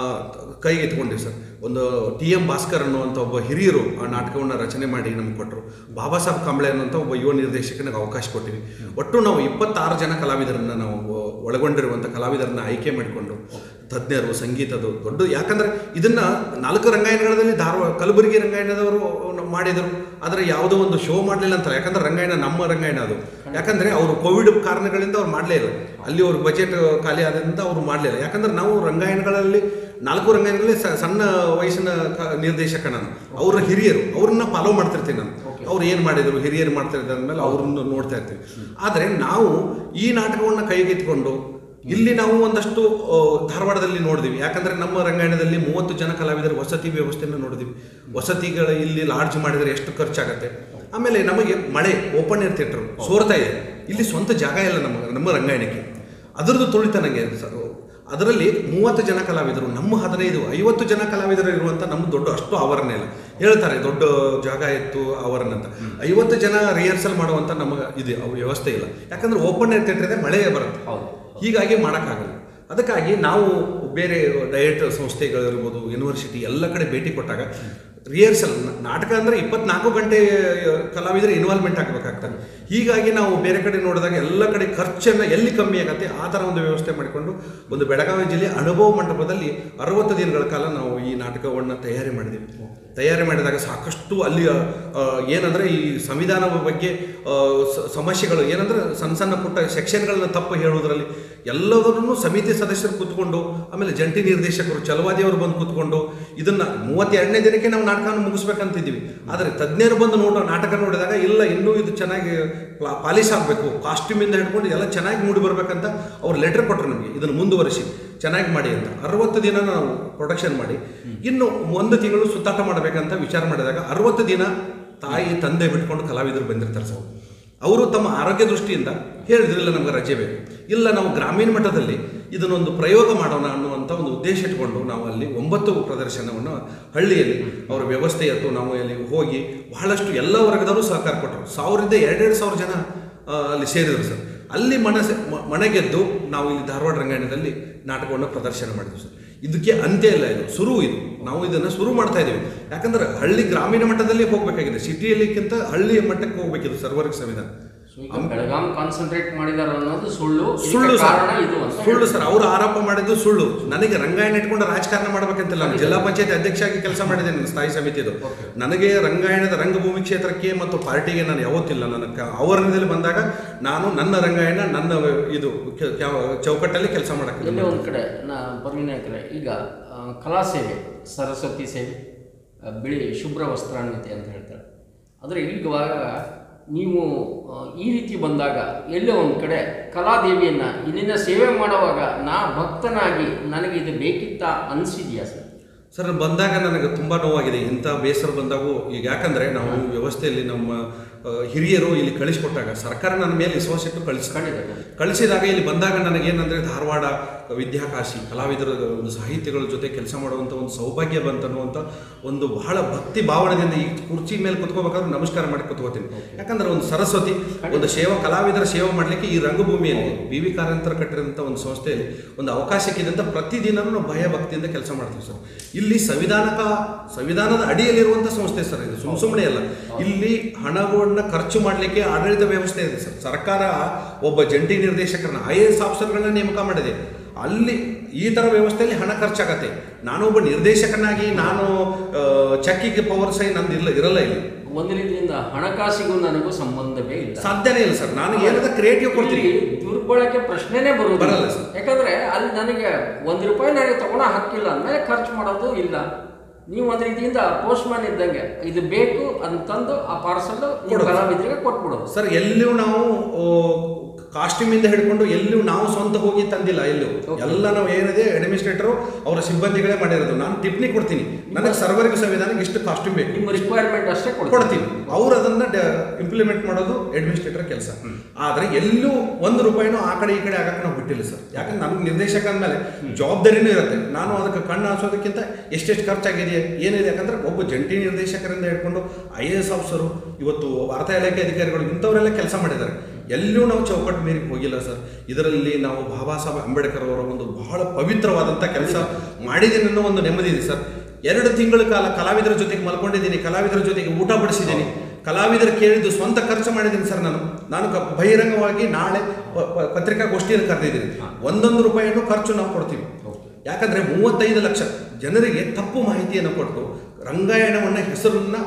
ಕೈಗೆ ಎತ್ಕೊಂಡಿವಿ ಸರ್. ಒಂದು TM ಭಾಸ್ಕರ್ ಅನ್ನುವಂಥ ಒಬ್ಬ ಹಿರಿಯರು ಆ ನಾಟಕವನ್ನು ರಚನೆ ಮಾಡಿ ನಮ್ಗೆ ಕೊಟ್ಟರು. ಬಾಬಾ ಸಾಹೇಬ್ ಕಾಂಬ್ಳೆ ಅನ್ನುವಂಥ ಒಬ್ಬ ಯುವ ನಿರ್ದೇಶಕನಿಗೆ ಅವಕಾಶ ಕೊಟ್ಟಿವಿ. ಒಟ್ಟು ನಾವು 26 ಜನ ಕಲಾವಿದರನ್ನು ನಾವು ಒಳಗೊಂಡಿರುವಂಥ ಕಲಾವಿದರನ್ನ ಆಯ್ಕೆ ಮಾಡಿಕೊಂಡು ತಜ್ಞರು, ಸಂಗೀತದ ದೊಡ್ಡ, ಯಾಕಂದರೆ ಇದನ್ನು 4 ರಂಗಾಯಣಗಳಲ್ಲಿ ಕಲಬುರಗಿ ರಂಗಾಯಣದವರು ಮಾಡಿದರು, ಆದರೆ ಯಾವುದೋ ಒಂದು ಶೋ ಮಾಡಲಿಲ್ಲ ಅಂತಾರೆ. ಯಾಕಂದರೆ ರಂಗಾಯಣ ನಮ್ಮ ರಂಗಾಯಣ ಅದು, ಯಾಕಂದರೆ ಅವರು ಕೋವಿಡ್ ಕಾರಣಗಳಿಂದ ಅವ್ರು ಮಾಡಲೇ ಇಲ್ಲ, ಅಲ್ಲಿ ಅವ್ರ ಬಜೆಟ್ ಖಾಲಿ ಆದ್ರಿಂದ ಅವರು ಮಾಡಲಿಲ್ಲ. ಯಾಕಂದರೆ ನಾವು ರಂಗಾಯಣಗಳಲ್ಲಿ 4 ರಂಗಾಯಣಗಳಲ್ಲಿ ಸಣ್ಣ ವಯಸ್ಸಿನ ನಿರ್ದೇಶಕ ನಾನು, ಅವರ ಹಿರಿಯರು, ಅವ್ರನ್ನ ಫಾಲೋ ಮಾಡ್ತಿರ್ತೀನಿ ನಾನು, ಅವ್ರು ಏನು ಮಾಡಿದರು, ಹಿರಿಯರು ಮಾಡ್ತಿರ್ತಾರೆ ಅಂದಮೇಲೆ ಅವ್ರನ್ನ ನೋಡ್ತಾ ಇರ್ತೀವಿ. ಆದರೆ ನಾವು ಈ ನಾಟಕವನ್ನು ಕೈಗೆತ್ತಿಕೊಂಡು ಇಲ್ಲಿ ನಾವು ಒಂದಷ್ಟು ಧಾರವಾಡದಲ್ಲಿ ನೋಡಿದ್ವಿ. ಯಾಕಂದರೆ ನಮ್ಮ ರಂಗಾಯಣದಲ್ಲಿ 30 ಜನ ಕಲಾವಿದರು ವಸತಿ ವ್ಯವಸ್ಥೆಯನ್ನು ನೋಡಿದ್ವಿ. ವಸತಿಗಳ ಇಲ್ಲಿ ಲಾಡ್ಜ್ ಮಾಡಿದರೆ ಎಷ್ಟು ಖರ್ಚಾಗತ್ತೆ. ಆಮೇಲೆ ನಮಗೆ ಮಳೆ, ಓಪನ್ ಏರ್ ಥಿಯೇಟ್ರು ಸೋರ್ತಾ ಇದೆ, ಇಲ್ಲಿ ಸ್ವಂತ ಜಾಗ ಇಲ್ಲ ನಮ್ಮ ರಂಗಾಯಣಕ್ಕೆ. ಅದರದ್ದು ತುಳಿತ ನನಗೆ. ಅದರಲ್ಲಿ 30 ಜನ ಕಲಾವಿದರು, ನಮ್ಮ 15-50 ಜನ ಕಲಾವಿದರು ಇರುವಂಥ ನಮ್ಮ ದೊಡ್ಡ ಅಷ್ಟು ಆವರಣ ಇಲ್ಲ. ಹೇಳ್ತಾರೆ ದೊಡ್ಡ ಜಾಗ ಇತ್ತು ಆವರಣ ಅಂತ, 50 ಜನ ರಿಹರ್ಸಲ್ ಮಾಡುವಂಥ ನಮಗೆ ಇದೆ ವ್ಯವಸ್ಥೆ ಇಲ್ಲ. ಯಾಕಂದರೆ ಓಪನ್ ಏರ್ ಥಿಯೇಟರ್ ಇದೆ, ಮಳೆ ಬರುತ್ತೆ, ಹೀಗಾಗಿ ಮಾಡೋಕ್ಕಾಗಲ್ಲ. ಅದಕ್ಕಾಗಿ ನಾವು ಬೇರೆ ಡಯಟ್ ಸಂಸ್ಥೆಗಳಿರ್ಬೋದು, ಯೂನಿವರ್ಸಿಟಿ ಎಲ್ಲ ಕಡೆ ಭೇಟಿ ಕೊಟ್ಟಾಗ ರಿಹರ್ಸಲ್ ನಾಟಕ ಅಂದರೆ 24 ಗಂಟೆ ಕಲಾವಿದರು ಇನ್ವಾಲ್ವ್ಮೆಂಟ್ ಆಗಬೇಕಾಗ್ತದೆ. ಹೀಗಾಗಿ ನಾವು ಬೇರೆ ಕಡೆ ನೋಡಿದಾಗ ಎಲ್ಲ ಕಡೆ ಖರ್ಚನ್ನು ಎಲ್ಲಿ ಕಮ್ಮಿ ಆಗುತ್ತೆ ಆ ಥರ ಒಂದು ವ್ಯವಸ್ಥೆ ಮಾಡಿಕೊಂಡು ಒಂದು ಬೆಳಗಾವಿ ಜಿಲ್ಲೆ ಅನುಭವ ಮಂಟಪದಲ್ಲಿ 60 ದಿನಗಳ ಕಾಲ ನಾವು ಈ ನಾಟಕವನ್ನು ತಯಾರಿ ಮಾಡಿದ್ದೀವಿ. ತಯಾರಿ ಮಾಡಿದಾಗ ಸಾಕಷ್ಟು ಅಲ್ಲಿ ಏನಂದರೆ ಈ ಸಂವಿಧಾನದ ಬಗ್ಗೆ ಸಮಸ್ಯೆಗಳು ಏನಂದರೆ ಸಣ್ಣ ಸಣ್ಣ ಪುಟ್ಟ ಸೆಕ್ಷನ್ಗಳನ್ನ ತಪ್ಪು ಹೇಳೋದ್ರಲ್ಲಿ ಎಲ್ಲದನ್ನು ಸಮಿತಿ ಸದಸ್ಯರು ಕೂತ್ಕೊಂಡು, ಆಮೇಲೆ ಜಂಟಿ ನಿರ್ದೇಶಕರು ಛಲವಾದಿಯವರು ಬಂದು ಕೂತ್ಕೊಂಡು ಇದನ್ನು 32ನೇ ದಿನಕ್ಕೆ ನಾವು ನಾಟಕವನ್ನು ಮುಗಿಸ್ಬೇಕಂತಿದ್ದೀವಿ. ಆದರೆ ತಜ್ಞರು ಬಂದು ನಾಟಕ ನೋಡಿದಾಗ ಇಲ್ಲ, ಇನ್ನೂ ಇದು ಚೆನ್ನಾಗಿ ಪಾಲಿಶ್ ಆಗಬೇಕು, ಕಾಸ್ಟ್ಯೂಮಿಂದ ಹಿಡ್ಕೊಂಡು ಎಲ್ಲ ಚೆನ್ನಾಗಿ ಮೂಡಿ ಬರಬೇಕಂತ ಅವ್ರು ಲೆಟರ್ ಕೊಟ್ಟರು ನಮಗೆ, ಇದನ್ನು ಮುಂದುವರಿಸಿ ಚೆನ್ನಾಗಿ ಮಾಡಿ ಅಂತ. 60 ದಿನ ನಾವು ಪ್ರೊಡಕ್ಷನ್ ಮಾಡಿ ಇನ್ನು 1 ತಿಂಗಳು ಸುತ್ತಾಟ ಮಾಡಬೇಕಂತ ವಿಚಾರ ಮಾಡಿದಾಗ 60 ದಿನ ತಾಯಿ ತಂದೆ ಬಿಟ್ಕೊಂಡು ಕಲಾವಿದರು ಬಂದಿರ್ತಾರೆ ಸರ್. ಅವರು ತಮ್ಮ ಆರೋಗ್ಯ ದೃಷ್ಟಿಯಿಂದ ಹೇಳಿದ್ರಿಲ್ಲ ನಮ್ಗೆ ರಜೆ ಬೇಕು, ಇಲ್ಲ ನಾವು ಗ್ರಾಮೀಣ ಮಟ್ಟದಲ್ಲಿ ಇದನ್ನೊಂದು ಪ್ರಯೋಗ ಮಾಡೋಣ ಅನ್ನುವಂಥ ಒಂದು ಉದ್ದೇಶ ಇಟ್ಕೊಂಡು ನಾವು ಅಲ್ಲಿ 9 ಪ್ರದರ್ಶನವನ್ನು ಹಳ್ಳಿಯಲ್ಲಿ ಅವರ ವ್ಯವಸ್ಥೆ ಇತ್ತು. ನಾವು ಅಲ್ಲಿ ಹೋಗಿ ಬಹಳಷ್ಟು ಎಲ್ಲ ವರ್ಗದವರು ಸಹಕಾರ ಕೊಟ್ಟರು. 1000-2,500 ಜನ ಅಲ್ಲಿ ಸೇರಿದರು ಸರ್. ಅಲ್ಲಿ ಮನೆಗೆದ್ದು ನಾವು ಇಲ್ಲಿ ಧಾರವಾಡ ರಂಗಾಯಣದಲ್ಲಿ ನಾಟಕವನ್ನು ಪ್ರದರ್ಶನ ಮಾಡಿದ್ವಿ ಸರ್. ಇದಕ್ಕೆ ಅಂತ್ಯ ಇಲ್ಲ, ಇದು ಶುರು. ನಾವು ಇದನ್ನು ಶುರು ಮಾಡ್ತಾ ಇದ್ದೀವಿ. ಯಾಕಂದ್ರೆ ಹಳ್ಳಿ ಗ್ರಾಮೀಣ ಮಟ್ಟದಲ್ಲಿ ಹೋಗಬೇಕಾಗಿದೆ, ಸಿಟಿಯಲ್ಲಿಕ್ಕಿಂತ ಹಳ್ಳಿಯ ಮಟ್ಟಕ್ಕೆ ಹೋಗಬೇಕಿದೆ ಸರ್ವರ್ಗ ಸಂವಿಧಾನ. ಬೆಳಗಾಂ ಕಾನ್ಸಂಟ್ರೇಟ್ ಮಾಡಿದಾರೆ ಅನ್ನೋದು ಸುಳ್ಳು ಸುಳ್ಳು ಸರ್. ಅವರು ಆರೋಪ ಮಾಡಿದ್ದು ಸುಳ್ಳು. ನನಗೆ ರಂಗಾಯಣ ಇಟ್ಕೊಂಡು ರಾಜಕಾರಣ ಮಾಡ್ಬೇಕಂತಿಲ್ಲ. ನಾನು ಜಿಲ್ಲಾ ಪಂಚಾಯತ್ ಅಧ್ಯಕ್ಷರಾಗಿ ಕೆಲಸ ಮಾಡಿದ್ದೇನೆ, ಸ್ಥಾಯಿ ಸಮಿತಿದು. ನನಗೆ ರಂಗಾಯಣದ ರಂಗಭೂಮಿ ಕ್ಷೇತ್ರಕ್ಕೆ ಮತ್ತು ಪಾರ್ಟಿಗೆ ನಾನು ಯಾವತ್ತಿಲ್ಲ. ನನ್ನ ಆವರಣದಲ್ಲಿ ಬಂದಾಗ ನಾನು ನನ್ನ ರಂಗಾಯಣ ನನ್ನ ಇದು ಚೌಕಟ್ಟಲ್ಲಿ ಕೆಲಸ ಮಾಡಕ್ಕೆ. ಒಂದು ಕಡೆ ಪರ್ವಿನಾಯಕರೇ, ಈಗ ಕಲಾ ಸೇವೆ, ಸರಸ್ವತಿ ಸೇವೆ, ಬಿಳಿ ಶುಭ್ರ ವಸ್ತ್ರಾನ್ವಿತೆ ಅಂತ ಹೇಳ್ತಾರೆ. ಆದರೆ ಈಗವಾಗ ನೀವು ಈ ರೀತಿ ಬಂದಾಗ ಎಲ್ಲೋ ಒಂದು ಕಡೆ ಕಲಾದೇವಿಯನ್ನು ಇಲ್ಲಿನ ಸೇವೆ ಮಾಡುವಾಗ ನಾ ಭಕ್ತನಾಗಿ ನನಗೆ ಇದು ಬೇಕಿತ್ತ ಅನಿಸಿದೆಯಾ ಸರ್? ಸರ್, ಬಂದಾಗ ನನಗೆ ತುಂಬ ನೋವಾಗಿದೆ. ಇಂಥ ಬೇಸರ ಬಂದಾಗೂ ಈಗ ಯಾಕಂದರೆ ನಾವು ವ್ಯವಸ್ಥೆಯಲ್ಲಿ ನಮ್ಮ ಹಿರಿಯರು ಇಲ್ಲಿ ಕಳಿಸಿಕೊಟ್ಟಾಗ ಸರ್ಕಾರ ನನ್ನ ಮೇಲೆ ವಿಶ್ವಾಸ ಇಟ್ಟು ಕಳಿಸಿದಾಗ ಇಲ್ಲಿ ಬಂದಾಗ ನನಗೇನಂದರೆ ಧಾರವಾಡ ವಿದ್ಯಾಕಾಶಿ ಕಲಾವಿದರ ಒಂದು ಸಾಹಿತ್ಯಗಳ ಜೊತೆ ಕೆಲಸ ಮಾಡುವಂಥ ಒಂದು ಸೌಭಾಗ್ಯ ಬಂತನ್ನುವಂಥ ಒಂದು ಬಹಳ ಭಕ್ತಿ ಭಾವನೆಯಿಂದ ಈ ಕುರ್ಚಿ ಮೇಲೆ ಕುತ್ಕೋಬೇಕಾದ್ರೆ ನಮಸ್ಕಾರ ಮಾಡಿ ಕುತ್ಕೋತೀನಿ. ಯಾಕಂದರೆ ಒಂದು ಸರಸ್ವತಿ ಒಂದು ಕಲಾವಿದರ ಸೇವೆ ಮಾಡಲಿಕ್ಕೆ ಈ ರಂಗಭೂಮಿಯಲ್ಲಿ BV ಕಾರಂತರ ಕಟ್ಟಿರೋಂಥ ಒಂದು ಸಂಸ್ಥೆಯಲ್ಲಿ ಒಂದು ಅವಕಾಶಕ್ಕಿದೆ ಅಂತ ಪ್ರತಿದಿನವೂ ನಾವು ಭಯ ಭಕ್ತಿಯಿಂದ ಕೆಲಸ ಮಾಡ್ತೀವಿ ಸರ್. ಇಲ್ಲಿ ಸಂವಿಧಾನದ ಅಡಿಯಲ್ಲಿರುವಂಥ ಸಂಸ್ಥೆ ಸರ್ ಇದು, ಸುಮ್ಮನೆ ಅಲ್ಲ. ಇಲ್ಲಿ ಹಣವನ್ನು ಖರ್ಚು ಮಾಡಲಿಕ್ಕೆ ಆಡಳಿತ ವ್ಯವಸ್ಥೆ ಇದೆ ಸರ್. ಸರ್ಕಾರ ಒಬ್ಬ ಜಂಟಿ ನಿರ್ದೇಶಕರನ್ನ IAS ಆಫೀಸರ್ಗಳನ್ನ ನೇಮಕ ಮಾಡಿದೆ. ಅಲ್ಲಿ ಈ ಥರ ವ್ಯವಸ್ಥೆಯಲ್ಲಿ ಹಣ ಖರ್ಚಾಗತ್ತೆ. ನಾನೊಬ್ಬ ನಿರ್ದೇಶಕನಾಗಿ ನಾನು ಚೆಕ್ಕಿಗೆ ಪವರ್ ಸೈ ನಂದು ಇರಲ್ಲ. ಇಲ್ಲಿ ಒಂದು ರೀತಿಯಿಂದ ಹಣಕಾಸಿಗೂ ನನಗೂ ಸಂಬಂಧವೇ ಇಲ್ಲ, ಸಾಧ್ಯನೇ ಇಲ್ಲ ಸರ್. ನಾನು ಏನದ ಕ್ರಿಯೇಟಿವ್ ಕೊಡ್ತೀನಿ, ದುರ್ಬಳಕೆ ಪ್ರಶ್ನೆನೇ ಬರಲ್ಲ ಸರ್. ಯಾಕಂದ್ರೆ ಅಲ್ಲಿ ನನಗೆ ₹1 ನನಗೆ ತಗೊಳ್ಳೋ ಹಕ್ಕಿಲ್ಲ ಅಂದಮೇಲೆ ಖರ್ಚು ಮಾಡೋದು ಇಲ್ಲ. ನೀವು ಒಂದು ರೀತಿಯಿಂದ ಪೋಸ್ಟ್ ಮ್ಯಾನ್ ಇದ್ದಂಗೆ ಇದು ಬೇಕು ಅಂತಂದು ಆ ಪಾರ್ಸಲ್ ಕಲಾವಿದರಿಗೆ ಕೊಟ್ಬಿಡೋದು ಸರ್. ಎಲ್ಲೂ ನಾವು ಕಾಸ್ಟ್ಯೂಮಿಂದ ಹಿಡ್ಕೊಂಡು ಎಲ್ಲೂ ನಾವು ಸ್ವಂತ ಹೋಗಿ ತಂದಿಲ್ಲ. ಎಲ್ಲ ನಾವು ಏನಿದೆ ಅಡ್ಮಿನಿಸ್ಟ್ರೇಟರು ಅವರ ಸಿಬ್ಬಂದಿಗಳೇ ಮಾಡಿರೋದು. ನಾನು ಟಿಪ್ಪಣಿ ಕೊಡ್ತೀನಿ, ನನಗೆ ಸರ್ವರ್ಗ ಸಂವಿಧಾನಕ್ಕೆ ಇಷ್ಟು ಕಾಸ್ಟ್ಯೂಮ್ ಬೇಕು, ನಿಮ್ಮ ರಿಕ್ವೈರ್ಮೆಂಟ್ ಅಷ್ಟೇ ಕೊಡ್ತೀನಿ. ಅವರು ಅದನ್ನ ಇಂಪ್ಲಿಮೆಂಟ್ ಮಾಡೋದು ಅಡ್ಮಿನಿಸ್ಟ್ರೇಟರ್ ಕೆಲಸ. ಆದರೆ ಎಲ್ಲೂ ₹1 ಆ ಕಡೆ ಈ ಕಡೆ ಆಗಕ್ಕೆ ನಾವು ಬಿಟ್ಟಿಲ್ಲ ಸರ್. ಯಾಕಂದ್ರೆ ನಮ್ಗೆ ನಿರ್ದೇಶಕ ಅಂದಮೇಲೆ ಜವಾಬ್ದಾರಿನೂ ಇರುತ್ತೆ. ನಾನು ಅದಕ್ಕೆ ಕಣ್ಣು ಹಾಸೋದಕ್ಕಿಂತ ಎಷ್ಟೆಷ್ಟು ಖರ್ಚಾಗಿದೆ ಏನಿದೆ. ಯಾಕಂದ್ರೆ ಒಬ್ಬ ಜಂಟಿ ನಿರ್ದೇಶಕರಿಂದ ಹಿಡ್ಕೊಂಡು IAS ಆಫೀಸರು, ಇವತ್ತು ವಾರ್ತಾ ಇಲಾಖೆ ಅಧಿಕಾರಿಗಳು, ಇಂಥವರೆಲ್ಲ ಕೆಲಸ ಮಾಡಿದ್ದಾರೆ. ಎಲ್ಲೂ ನಾವು ಚೌಕಟ್ಟು ಮೀರಿ ಹೋಗಿಲ್ಲ ಸರ್. ಇದರಲ್ಲಿ ನಾವು ಬಾಬಾ ಸಾಹೇಬ್ ಅಂಬೇಡ್ಕರ್ ಅವರ ಒಂದು ಬಹಳ ಪವಿತ್ರವಾದಂಥ ಕೆಲಸ ಮಾಡಿದ್ದೀನಿ ಅನ್ನೋ ಒಂದು ನೆಮ್ಮದಿ ಇದೆ ಸರ್. 2 ತಿಂಗಳ ಕಾಲ ಕಲಾವಿದರ ಜೊತೆಗೆ ಮಲ್ಕೊಂಡಿದ್ದೀನಿ, ಕಲಾವಿದರ ಜೊತೆಗೆ ಊಟ ಬಡಿಸಿದ್ದೀನಿ, ಕಲಾವಿದರು ಕೇಳಿದ್ದು ಸ್ವಂತ ಖರ್ಚು ಮಾಡಿದ್ದೀನಿ ಸರ್. ನಾನು ಬಹಿರಂಗವಾಗಿ ನಾಳೆ ಪತ್ರಿಕಾಗೋಷ್ಠಿಯನ್ನು ಕರೆದಿದ್ದೀನಿ. ₹1 ಖರ್ಚು ನಾವು ಕೊಡ್ತೀವಿ. ಯಾಕಂದರೆ 35 ಲಕ್ಷ ಜನರಿಗೆ ತಪ್ಪು ಮಾಹಿತಿಯನ್ನು ಕೊಟ್ಟು ರಂಗಾಯಣವನ್ನು ಹೆಸರನ್ನು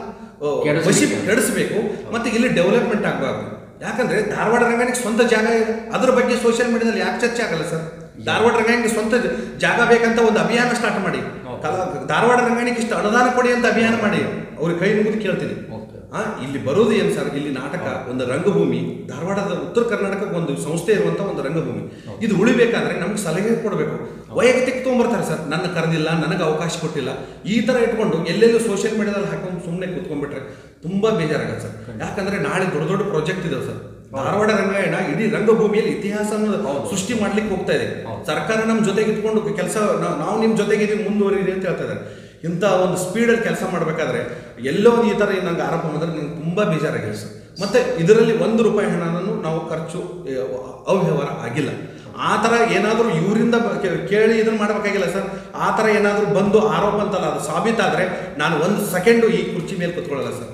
ಕೆಡಿಸಬೇಕು ಮತ್ತು ಇಲ್ಲಿ ಡೆವಲಪ್ಮೆಂಟ್ ಆಗಬಾರ್ದು. ಯಾಕಂದರೆ ಧಾರವಾಡ ರಂಗಾಯಣಕ್ಕೆ ಸ್ವಂತ ಜಾಗ ಇದೆ, ಅದ್ರ ಬಗ್ಗೆ ಸೋಷಿಯಲ್ ಮೀಡಿಯಾದಲ್ಲಿ ಯಾಕೆ ಚರ್ಚೆ ಆಗಲ್ಲ ಸರ್? ಧಾರವಾಡ ರಂಗಾಯಣಕ್ಕೆ ಸ್ವಂತ ಜಾಗ ಬೇಕಂತ ಒಂದು ಅಭಿಯಾನ ಸ್ಟಾರ್ಟ್ ಮಾಡಿ, ಧಾರವಾಡ ರಂಗಾಯಣಕ್ಕೆ ಇಷ್ಟು ಅನುದಾನ ಕೊಡಿ ಅಂತ ಅಭಿಯಾನ ಮಾಡಿ ಅವ್ರಿಗೆ ಕೈ ಮುಗಿದು ಕೇಳ್ತೀನಿ. ಇಲ್ಲಿ ಬರೋದು ಏನು ಸರ್? ಇಲ್ಲಿ ನಾಟಕ ಒಂದು ರಂಗಭೂಮಿ, ಧಾರವಾಡದ ಉತ್ತರ ಕರ್ನಾಟಕಕ್ಕೆ ಒಂದು ಸಂಸ್ಥೆ ಇರುವಂಥ ಒಂದು ರಂಗಭೂಮಿ. ಇದು ಉಳಿಬೇಕಾದ್ರೆ ನಮ್ಗೆ ಸಲಹೆ ಕೊಡಬೇಕು. ವೈಯಕ್ತಿಕ ತೊಗೊಂಬರ್ತಾರೆ ಸರ್, ನನ್ನ ಕರೆದಿಲ್ಲ, ನನಗೆ ಅವಕಾಶ ಕೊಟ್ಟಿಲ್ಲ, ಈ ಥರ ಇಟ್ಕೊಂಡು ಎಲ್ಲೆಲ್ಲೂ ಸೋಷಿಯಲ್ ಮೀಡಿಯಾದಲ್ಲಿ ಹಾಕೊಂಡು ಸುಮ್ಮನೆ ಕೂತ್ಕೊಂಡ್ಬಿಟ್ರೆ ತುಂಬ ಬೇಜಾರಾಗತ್ತೆ ಸರ್. ಯಾಕಂದರೆ ನಾಳೆ ದೊಡ್ಡ ದೊಡ್ಡ ಪ್ರಾಜೆಕ್ಟ್ ಇದಾವೆ ಸರ್. ಧಾರವಾಡ ರಂಗಾಯಣ ಇಡೀ ರಂಗಭೂಮಿಯಲ್ಲಿ ಇತಿಹಾಸನ ಸೃಷ್ಟಿ ಮಾಡ್ಲಿಕ್ಕೆ ಹೋಗ್ತಾ ಇದೆ. ಸರ್ಕಾರ ನಮ್ಮ ಜೊತೆಗೆ ಇಟ್ಕೊಂಡು ಕೆಲಸ, ನಾವು ನಿಮ್ಮ ಜೊತೆಗೆ ಮುಂದುವರಿದೆ ಅಂತ ಹೇಳ್ತಾ ಇದ್ದಾರೆ. ಇಂಥ ಒಂದು ಸ್ಪೀಡಲ್ಲಿ ಕೆಲಸ ಮಾಡಬೇಕಾದ್ರೆ ಎಲ್ಲೋ ಈ ಥರ ನಂಗೆ ಆರೋಪ ಮಾಡಿದ್ರೆ ನಂಗೆ ತುಂಬ ಬೇಜಾರಾಗಿದೆ ಸರ್. ಮತ್ತು ಇದರಲ್ಲಿ ₹1 ಹಣನೂ ನಾವು ಖರ್ಚು ಅವ್ಯವಹಾರ ಆಗಿಲ್ಲ. ಆ ಥರ ಏನಾದರೂ ಇವರಿಂದ ಕೇಳಿ ಇದನ್ನು ಮಾಡಬೇಕಾಗಿಲ್ಲ ಸರ್. ಆ ಥರ ಏನಾದರೂ ಬಂದು ಆರೋಪ ಅಂತಲ್ಲ, ಅದು ಸಾಬೀತಾದರೆ ನಾನು 1 ಸೆಕೆಂಡು ಈ ಕುರ್ಚಿ ಮೇಲೆ ಕೂತ್ಕೊಳ್ಳಲ್ಲ ಸರ್.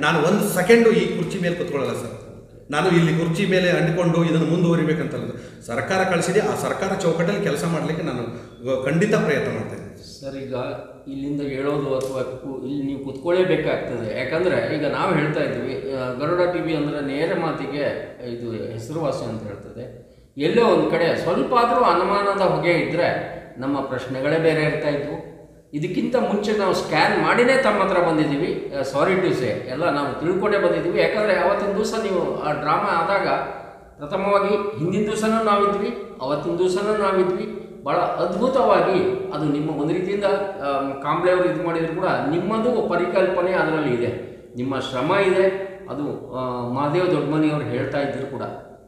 ನಾನು ಇಲ್ಲಿ ಕುರ್ಚಿ ಮೇಲೆ ಅಂಟಿಕೊಂಡು ಇದನ್ನು ಮುಂದುವರಿಬೇಕಂತಲ್ಲ. ಸರ್ಕಾರ ಕಳಿಸಿದೆ, ಆ ಸರ್ಕಾರ ಚೌಕಟ್ಟಲ್ಲಿ ಕೆಲಸ ಮಾಡಲಿಕ್ಕೆ ನಾನು ಖಂಡಿತ ಪ್ರಯತ್ನ ಮಾಡ್ತೇನೆ. ಸರ್, ಈಗ ಇಲ್ಲಿಂದ ಹೇಳೋದು ಅಥವಾ ಇಲ್ಲಿ ನೀವು ಕುತ್ಕೊಳ್ಳೇಬೇಕಾಗ್ತದೆ. ಯಾಕಂದರೆ ಈಗ ನಾವು ಹೇಳ್ತಾ ಇದ್ವಿ, ಗರುಡ ಟಿ ವಿ ಅಂದರೆ ನೇರ ಮಾತಿಗೆ ಇದು ಹೆಸರುವಾಸಿ ಅಂತ ಹೇಳ್ತದೆ. ಎಲ್ಲೋ ಒಂದು ಕಡೆ ಸ್ವಲ್ಪ ಆದರೂ ಅನುಮಾನದ ಹೊಗೆ ಇದ್ದರೆ ನಮ್ಮ ಪ್ರಶ್ನೆಗಳೇ ಬೇರೆ ಇರ್ತಾ ಇದ್ವು. ಇದಕ್ಕಿಂತ ಮುಂಚೆ ನಾವು ಸ್ಕ್ಯಾನ್ ಮಾಡಿನೇ ತಮ್ಮ ಹತ್ರ ಬಂದಿದ್ದೀವಿ. ಸಾರಿ ಟು ಸೇ, ಎಲ್ಲ ನಾವು ತಿಳ್ಕೊಂಡೇ ಬಂದಿದ್ದೀವಿ. ಯಾಕಂದರೆ ಅವತ್ತಿನ ದಿವಸ ನೀವು ಆ ಡ್ರಾಮಾ ಆದಾಗ ಪ್ರಥಮವಾಗಿ ಹಿಂದಿನ ದಿವಸನೂ ನಾವಿದ್ವಿ, ಅವತ್ತಿನ ದಿವಸನೂ ನಾವಿದ್ವಿ. ಭಾಳ ಅದ್ಭುತವಾಗಿ ಅದು ನಿಮ್ಮ ಒಂದು ರೀತಿಯಿಂದ ಕಾಂಬ್ಳೆ ಅವರು ಇದು ಮಾಡಿದ್ರು ಕೂಡ ನಿಮ್ಮದು ಪರಿಕಲ್ಪನೆ ಅದರಲ್ಲಿ ಇದೆ, ನಿಮ್ಮ ಶ್ರಮ ಇದೆ. ಅದು ಮಹಾದೇವ್ ದೊಡ್ಡಮನಿಯವರು ಹೇಳ್ತಾ ಇದ್ದರು ಕೂಡ.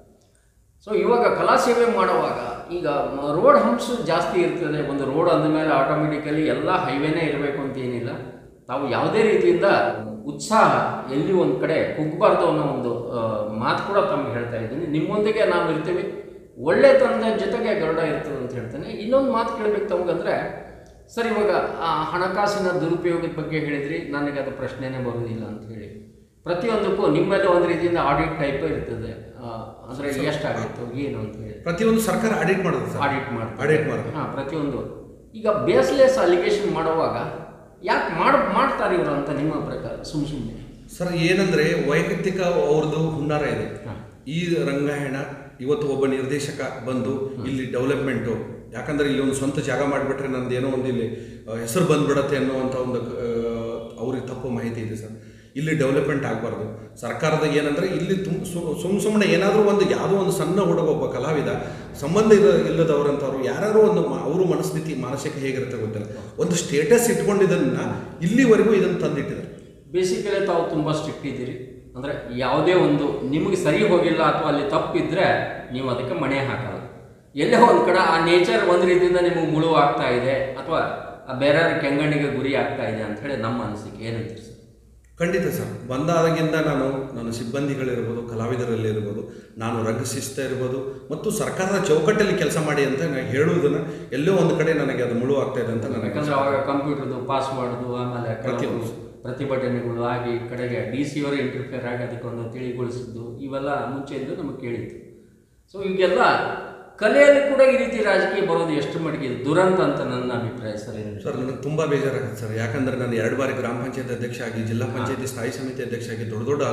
ಸೊ ಇವಾಗ ಕಲಾ ಸೇವೆ ಮಾಡುವಾಗ ಈಗ ರೋಡ್ ಹಂಪ್ಸ್ ಜಾಸ್ತಿ ಇರ್ತದೆ. ಒಂದು ರೋಡ್ ಅಂದಮೇಲೆ ಆಟೋಮೆಟಿಕಲಿ ಎಲ್ಲ ಹೈವೇನೇ ಇರಬೇಕು ಅಂತ ಏನಿಲ್ಲ. ತಾವು ಯಾವುದೇ ರೀತಿಯಿಂದ ಉತ್ಸಾಹ ಎಲ್ಲಿ ಒಂದು ಕಡೆ ಕುಗ್ಬಾರ್ದು ಅನ್ನೋ ಒಂದು ಮಾತು ಕೂಡ ತಮಗೆ ಹೇಳ್ತಾ ಇದ್ದೀನಿ. ನಿಮ್ಮೊಂದಿಗೆ ನಾವು ಇರ್ತೀವಿ, ಒಳ್ಳೆ ತಂದೆ ಜೊತೆಗೆ ಗರುಡ ಇರ್ತದೆ ಅಂತ ಹೇಳ್ತೇನೆ. ಇನ್ನೊಂದು ಮಾತು ಕೇಳಬೇಕು ತಮಗಂದರೆ, ಸರ್ ಇವಾಗ ಆ ಹಣಕಾಸಿನ ದುರುಪಯೋಗದ ಬಗ್ಗೆ ಹೇಳಿದ್ರಿ, ನನಗೆ ಅದು ಪ್ರಶ್ನೆನೇ ಬರುವುದಿಲ್ಲ ಅಂತ ಹೇಳಿ. ಪ್ರತಿಯೊಂದಕ್ಕೂ ನಿಮ್ಮೆಲ್ಲ ಒಂದು ರೀತಿಯಿಂದ ಆಡಿಟ್ ಟೈಪ್ ಇರ್ತದೆ. ಅಂದರೆ ಎಷ್ಟಾಗಿತ್ತು ಏನು ಅಂತ ಹೇಳಿ ಪ್ರತಿಯೊಂದು ಸರ್ಕಾರ ಆಡಿಟ್ ಮಾಡೋದು, ಆಡಿಟ್ ಮಾಡೋದು. ಹಾಂ, ಪ್ರತಿಯೊಂದು. ಈಗ ಬೇಸ್ಲೆಸ್ ಅಲಿಗೇಷನ್ ಮಾಡುವಾಗ ಯಾಕೆ ಮಾಡ್ತಾರೆ ಇವರು ಅಂತ ನಿಮ್ಮ ಪ್ರಕಾರ ಸುಮ್ಮನೆ? ಸರ್ ಏನಂದರೆ ವೈಯಕ್ತಿಕ ಅವ್ರದ್ದು ಹುನ್ನಾರ ಇದೆ. ಈ ರಂಗಾಯಣ ಇವತ್ತು ಒಬ್ಬ ನಿರ್ದೇಶಕ ಬಂದು ಇಲ್ಲಿ ಡೆವಲಪ್ಮೆಂಟು, ಯಾಕಂದರೆ ಇಲ್ಲಿ ಒಂದು ಸ್ವಂತ ಜಾಗ ಮಾಡಿಬಿಟ್ರೆ ನಂದು ಏನೋ ಒಂದು ಇಲ್ಲಿ ಹೆಸರು ಬಂದ್ಬಿಡತ್ತೆ ಅನ್ನೋವಂಥ ಒಂದು ಅವ್ರಿಗೆ ತಪ್ಪು ಮಾಹಿತಿ ಇದೆ ಸರ್. ಇಲ್ಲಿ ಡೆವಲಪ್ಮೆಂಟ್ ಆಗಬಾರ್ದು. ಸರ್ಕಾರದ ಏನಂದರೆ ಇಲ್ಲಿ ಸುಮ್ಮನೆ ಏನಾದರೂ ಒಂದು ಯಾವುದೋ ಒಂದು ಸಣ್ಣ ಹುಡುಗ ಒಬ್ಬ ಕಲಾವಿದ ಸಂಬಂಧ ಇಲ್ಲದವರಂಥವ್ರು ಯಾರು ಒಂದು ಅವರು ಮನಸ್ಥಿತಿ ಮಾನಸಿಕ ಹೇಗಿರುತ್ತೆ ಗೊತ್ತಿಲ್ಲ, ಒಂದು ಸ್ಟೇಟಸ್ ಇಟ್ಕೊಂಡಿದ್ದನ್ನು ಇಲ್ಲಿವರೆಗೂ ಇದನ್ನು ತಂದಿಟ್ಟಿದ್ದಾರೆ. ಬೇಸಿಕಲಿ ತಾವು ತುಂಬ ಸ್ಟ್ರಿಕ್ಟ್ ಇದ್ದೀರಿ. ಅಂದರೆ ಯಾವುದೇ ಒಂದು ನಿಮಗೆ ಸರಿ ಹೋಗಿಲ್ಲ ಅಥವಾ ಅಲ್ಲಿ ತಪ್ಪಿದ್ರೆ ನೀವು ಅದಕ್ಕೆ ಮಣೆ ಹಾಕಲ್ಲ. ಎಲ್ಲೇ ಒಂದು ಕಡೆ ಆ ನೇಚರ್ ಒಂದು ರೀತಿಯಿಂದ ನಿಮಗೆ ಮುಳು ಆಗ್ತಾ ಇದೆ ಅಥವಾ ಬೇರೆಯವ್ರ ಕೆಂಗಣ್ಣಿಗೆ ಗುರಿ ಆಗ್ತಾ ಇದೆ ಅಂತ ಹೇಳಿ ನಮ್ಮ ಅನಿಸಿಕೆ ಏನಂತೀರಿ ಸರ್? ಖಂಡಿತ ಸರ್. ಬಂದಾದಾಗಿಂದ ನನ್ನ ಸಿಬ್ಬಂದಿಗಳಿರ್ಬೋದು, ಕಲಾವಿದರಲ್ಲಿರ್ಬೋದು, ನಾನು ರಂಗಶಿಸ್ತ ಇರ್ಬೋದು ಮತ್ತು ಸರ್ಕಾರದ ಚೌಕಟ್ಟಲ್ಲಿ ಕೆಲಸ ಮಾಡಿ ಅಂತ ನಾನು ಹೇಳುವುದನ್ನು ಎಲ್ಲೋ ಒಂದು ಕಡೆ ನನಗೆ ಅದು ಮುಳು ಆಗ್ತಾ ಇದೆ ಅಂತ ನನಗೆ. ಯಾಕಂದರೆ ಅವಾಗ ಕಂಪ್ಯೂಟರ್ದು ಪಾಸ್ ಮಾಡೋದು, ಆಮೇಲೆ ಪ್ರತಿಭಟನೆಗಳು ಆಗಿ ಕಡೆಗೆ DC ಅವರು ಇಂಟರ್ಫಿಯರ್ ಆಗಿ ಅದಕ್ಕೊಂದು ತಿಳಿಗೊಳಿಸಿದ್ದು ಇವೆಲ್ಲ ಮುಂಚೆಯಿಂದ ನಮಗೆ ಕೇಳಿತ್ತು. ಸೊ ಈಗೆಲ್ಲ ಕಲೆಯಲ್ಲಿ ಕೂಡ ಈ ರೀತಿ ರಾಜಕೀಯ ಬರೋದು ಎಷ್ಟು ಮಟ್ಟಿಗೆ ದುರಂತ ಅಂತ ನನ್ನ ಅಭಿಪ್ರಾಯ ಸರ್. ಸರ್ ನನಗೆ ತುಂಬ ಬೇಜಾರಾಗುತ್ತೆ ಸರ್. ಯಾಕಂದರೆ ನಾನು 2 ಬಾರಿ ಗ್ರಾಮ ಪಂಚಾಯತ್ ಅಧ್ಯಕ್ಷ ಆಗಿ, ಜಿಲ್ಲಾ ಪಂಚಾಯತಿ ಸ್ಥಾಯಿ ಸಮಿತಿ ಅಧ್ಯಕ್ಷ ಆಗಿ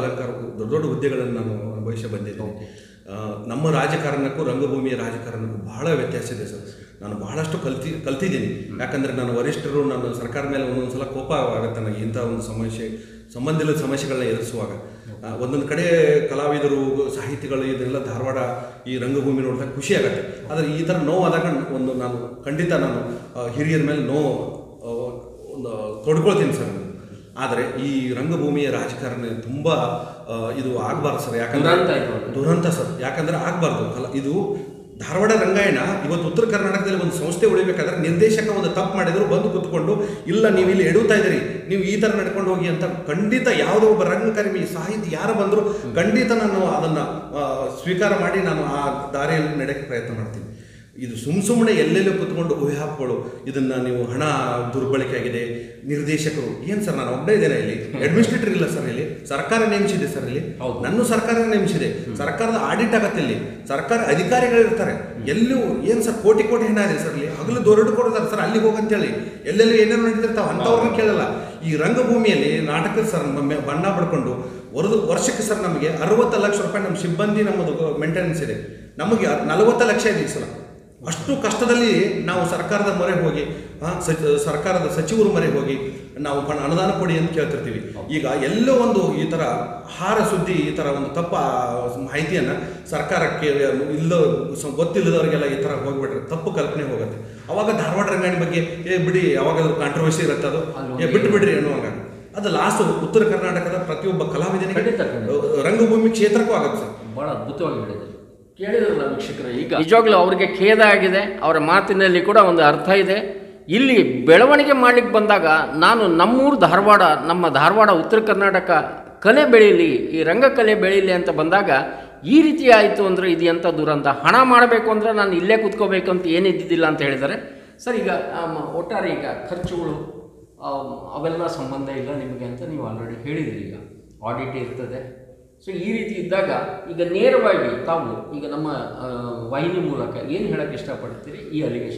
ದೊಡ್ಡ ದೊಡ್ಡ ಹುದ್ದೆಗಳನ್ನು ನಾನು ಅನುಭವಿಸಿ ಬಂದಿದ್ದೀನಿ. ನಮ್ಮ ರಾಜಕಾರಣಕ್ಕೂ ರಂಗಭೂಮಿಯ ರಾಜಕಾರಣಕ್ಕೂ ಬಹಳ ವ್ಯತ್ಯಾಸ ಇದೆ ಸರ್. ನಾನು ಬಹಳಷ್ಟು ಕಲ್ತಿದ್ದೀನಿ. ಯಾಕಂದರೆ ನನ್ನ ವರಿಷ್ಠರು ನನ್ನ ಸರ್ಕಾರ ಮೇಲೆ ಒಂದೊಂದು ಸಲ ಕೋಪ ಆಗುತ್ತೆ ನನಗೆ. ಇಂಥ ಒಂದು ಸಂಬಂಧಿಲ್ಲದ ಸಮಸ್ಯೆಗಳನ್ನ ಎದುರಿಸುವಾಗ ಒಂದೊಂದು ಕಡೆ ಕಲಾವಿದರು, ಸಾಹಿತಿಗಳು ಇದೆಲ್ಲ ಧಾರವಾಡ ಈ ರಂಗಭೂಮಿ ನೋಡಿದಾಗ ಖುಷಿ ಆಗುತ್ತೆ. ಆದರೆ ಈ ಥರ ನೋವಾದಾಗ ಖಂಡಿತ ನಾನು ಹಿರಿಯರ ಮೇಲೆ ಒಂದು ತೊಡ್ಕೊಳ್ತೀನಿ ಸರ್. ಆದರೆ ಈ ರಂಗಭೂಮಿಯ ರಾಜಕಾರಣ ತುಂಬ ಇದು ಆಗಬಾರ್ದು ಸರ್. ಯಾಕಂದರೆ ದುರಂತ ಸರ್. ಯಾಕಂದರೆ ಆಗಬಾರ್ದು. ಇದು ಧಾರವಾಡ ರಂಗಾಯಣ ಇವತ್ತು ಉತ್ತರ ಕರ್ನಾಟಕದಲ್ಲಿ ಒಂದು ಸಂಸ್ಥೆ ಉಳಿಬೇಕಾದ್ರೆ ನಿರ್ದೇಶಕ ಒಂದು ತಪ್ಪು ಮಾಡಿದ್ರು ಬಂದು ಕೂತ್ಕೊಂಡು, ಇಲ್ಲ ನೀವು ಇಲ್ಲಿ ಎಡುತ್ತಾ ಇದ್ದೀರಿ, ನೀವು ಈ ಥರ ನಡ್ಕೊಂಡು ಹೋಗಿ ಅಂತ ಖಂಡಿತ ಯಾವುದೋ ಒಬ್ಬ ರಂಗಕರ್ಮಿ ಸಾಹಿತಿ ಯಾರು ಬಂದರೂ ಖಂಡಿತ ನಾನು ಅದನ್ನು ಸ್ವೀಕಾರ ಮಾಡಿ ನಾನು ಆ ದಾರಿಯಲ್ಲಿ ನಡೆಯೋಕ್ಕೆ ಪ್ರಯತ್ನ ಮಾಡ್ತೀನಿ. ಇದು ಸುಮ್ಮನೆ ಎಲ್ಲೆಲ್ಲೂ ಕೂತ್ಕೊಂಡು ಊಹಾಪಗಳು, ಇದನ್ನು ನೀವು ಹಣ ದುರ್ಬಳಕೆ ಆಗಿದೆ, ನಿರ್ದೇಶಕರು ಏನು ಸರ್, ನಾನು ಒಬ್ಬನೇ ಇದ್ದೇನೆ ಇಲ್ಲಿ, ಅಡ್ಮಿನಿಸ್ಟ್ರೇಟರ್ ಇಲ್ಲ ಸರ್, ಇಲ್ಲಿ ಸರ್ಕಾರ ನೇಮಿಸಿದೆ ಸರ್, ಇಲ್ಲಿ ನನ್ನ ಸರ್ಕಾರ ನೇಮಿಸಿದೆ, ಸರ್ಕಾರದ ಆಡಿಟ್ ಆಗತ್ತೆ, ಇಲ್ಲಿ ಸರ್ಕಾರ ಅಧಿಕಾರಿಗಳಿರ್ತಾರೆ, ಎಲ್ಲೂ ಏನು ಸರ್ ಕೋಟಿ ಹಣ ಇದೆ ಸರ್, ಇಲ್ಲಿ ಹಗಲು ದೊರಡು ಕೊಡ್ತಾರೆ ಸರ್, ಅಲ್ಲಿಗೆ ಹೋಗಂತೇಳಿ ಎಲ್ಲೆಲ್ಲೂ ಏನೇನು ನಡೀತಿರ್ತಾವೆ ಅಂಥವ್ರನ್ನ ಕೇಳಲ್ಲ. ಈ ರಂಗಭೂಮಿಯಲ್ಲಿ ನಾಟಕದ ಸರ್ ಬಣ್ಣ ಪಡ್ಕೊಂಡು ವರ್ಷಕ್ಕೆ ಸರ್ ನಮಗೆ 60 ಲಕ್ಷ ರೂಪಾಯಿ ನಮ್ಮ ಸಿಬ್ಬಂದಿ ನಮ್ಮದು ಮೇಂಟೆನೆನ್ಸ್ ಇದೆ, ನಮಗೆ 40 ಲಕ್ಷ ಇದೆ ಈ ಸಲ. ಅಷ್ಟು ಕಷ್ಟದಲ್ಲಿ ನಾವು ಸರ್ಕಾರದ ಮೊರೆ ಹೋಗಿ ಸರ್ಕಾರದ ಸಚಿವರ ಮೊರೆ ಹೋಗಿ ನಾವು ಅನುದಾನ ಕೊಡಿ ಅಂತ ಕೇಳ್ತಿರ್ತೀವಿ. ಈಗ ಎಲ್ಲೋ ಒಂದು ಈ ಥರ ಆಹಾರ ಸುದ್ದಿ, ಈ ಥರ ಒಂದು ತಪ್ಪ ಮಾಹಿತಿಯನ್ನು ಸರ್ಕಾರಕ್ಕೆ ಗೊತ್ತಿಲ್ಲದವರಿಗೆಲ್ಲ ಈ ಥರ ಹೋಗ್ಬಿಟ್ರೆ ತಪ್ಪು ಕಲ್ಪನೆ ಹೋಗುತ್ತೆ. ಅವಾಗ ಧಾರವಾಡ ರಂಗಾಯಣ ಬಗ್ಗೆ ಬಿಡಿ, ಯಾವಾಗಾದ್ರೂ ಕಾಂಟ್ರವರ್ಸಿ ಇರುತ್ತೆ, ಅದು ಬಿಟ್ಟು ಬಿಡ್ರಿ ಅನ್ನುವಾಗ ಅದು ಲಾಸ್ಟ್ ಉತ್ತರ ಕರ್ನಾಟಕದ ಪ್ರತಿಯೊಬ್ಬ ಕಲಾವಿದನಿಗೆ ರಂಗಭೂಮಿ ಕ್ಷೇತ್ರಕ್ಕೂ ಆಗುತ್ತೆ ಸರ್. ಭಾಳ ಅದ್ಭುತವಾಗಿ ಹೇಳಿದೆ, ಕೇಳಿದ್ರಲ್ಲ ವೀಕ್ಷಕರು. ಈಗ ನಿಜವಾಗ್ಲೂ ಅವ್ರಿಗೆ ಖೇದ ಆಗಿದೆ, ಅವರ ಮಾತಿನಲ್ಲಿ ಕೂಡ ಒಂದು ಅರ್ಥ ಇದೆ. ಇಲ್ಲಿ ಬೆಳವಣಿಗೆ ಮಾಡಲಿಕ್ಕೆ ಬಂದಾಗ ನಾನು ನಮ್ಮೂರು ಧಾರವಾಡ, ನಮ್ಮ ಧಾರವಾಡ ಉತ್ತರ ಕರ್ನಾಟಕ ಕಲೆ ಬೆಳೀಲಿ, ಈ ರಂಗಕಲೆ ಬೆಳೀಲಿ ಅಂತ ಬಂದಾಗ ಈ ರೀತಿ ಆಯಿತು ಅಂದರೆ ಇದು ಎಂಥ ದುರಂತ. ಹಣ ಮಾಡಬೇಕು ಅಂದರೆ ನಾನು ಇಲ್ಲೇ ಕೂತ್ಕೋಬೇಕು ಅಂತ ಏನಿದ್ದಿದ್ದಿಲ್ಲ ಅಂತ ಹೇಳಿದ್ದಾರೆ ಸರ್. ಈಗ ಒಟ್ಟಾರೆ ಈಗ ಖರ್ಚುಗಳು ಅವೆಲ್ಲ ಸಂಬಂಧ ಇಲ್ಲ ನಿಮಗೆ ಅಂತ ನೀವು ಆಲ್ರೆಡಿ ಹೇಳಿದಿರಿ. ಈಗ ಆಡಿಟ್ ಇರ್ತದೆ. ಸೊ ಈ ರೀತಿ ಇದ್ದಾಗ ಈಗ ನೇರವಾಗಿ ತಾವು ಈಗ ನಮ್ಮ ವಾಹಿನಿ ಮೂಲಕ ಏನು ಹೇಳೋಕ್ಕೆ ಇಷ್ಟಪಡ್ತೀರಿ ಈ ಅಲಿಗೇಷನ್ ಹೇಳಿ?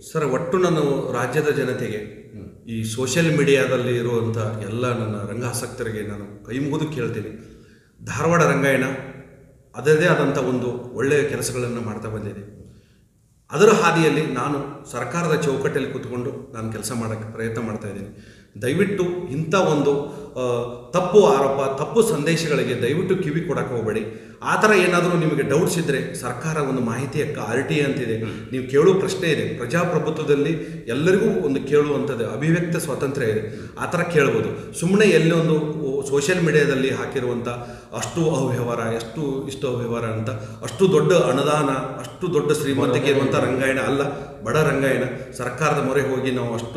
ಸರ್, ಒಟ್ಟು ನಾನು ರಾಜ್ಯದ ಜನತೆಗೆ, ಈ ಸೋಷಿಯಲ್ ಮೀಡಿಯಾದಲ್ಲಿ ಇರುವಂಥ ಎಲ್ಲ ನನ್ನ ರಂಗಾಸಕ್ತರಿಗೆ ನಾನು ಕೈ ಮುಗಿದು ಕೇಳ್ತೀನಿ. ಧಾರವಾಡ ರಂಗಾಯಣ ಅದರದೇ ಆದಂಥ ಒಂದು ಒಳ್ಳೆಯ ಕೆಲಸಗಳನ್ನು ಮಾಡ್ತಾ ಬಂದಿದೆ. ಅದರ ಹಾದಿಯಲ್ಲಿ ನಾನು ಸರ್ಕಾರದ ಚೌಕಟ್ಟಲ್ಲಿ ಕೂತ್ಕೊಂಡು ನಾನು ಕೆಲಸ ಮಾಡೋಕ್ಕೆ ಪ್ರಯತ್ನ ಮಾಡ್ತಾ ಇದ್ದೀನಿ. ದಯವಿಟ್ಟು ಇಂಥ ಒಂದು ತಪ್ಪು ಆರೋಪ, ತಪ್ಪು ಸಂದೇಶಗಳಿಗೆ ದಯವಿಟ್ಟು ಕಿವಿ ಕೊಡಕ್ಕೆ ಹೋಗಬೇಡಿ. ಆ ಥರ ಏನಾದರೂ ನಿಮಗೆ ಡೌಟ್ಸ್ ಇದ್ದರೆ ಸರ್ಕಾರ ಒಂದು ಮಾಹಿತಿ RTI ಅಂತಿದೆ, ನೀವು ಕೇಳೋ ಪ್ರಶ್ನೆ ಇದೆ. ಪ್ರಜಾಪ್ರಭುತ್ವದಲ್ಲಿ ಎಲ್ಲರಿಗೂ ಒಂದು ಕೇಳುವಂಥದ್ದು ಅಭಿವ್ಯಕ್ತ ಸ್ವಾತಂತ್ರ್ಯ ಇದೆ, ಆ ಥರ ಕೇಳ್ಬೋದು. ಸುಮ್ಮನೆ ಎಲ್ಲೊಂದು ಸೋಷಿಯಲ್ ಮೀಡಿಯಾದಲ್ಲಿ ಹಾಕಿರುವಂಥ ಅಷ್ಟು ಅವ್ಯವಹಾರ, ಇಷ್ಟು ಅವ್ಯವಹಾರ ಅಂತ ಅಷ್ಟು ದೊಡ್ಡ ಅನುದಾನ, ಅಷ್ಟು ದೊಡ್ಡ ಶ್ರೀಮಂತಿಕೆ ಇರುವಂಥ ರಂಗಾಯಣ ಅಲ್ಲ, ಬಡ ರಂಗಾಯಣ. ಸರ್ಕಾರದ ಮೊರೆ ಹೋಗಿ ನಾವು ಅಷ್ಟು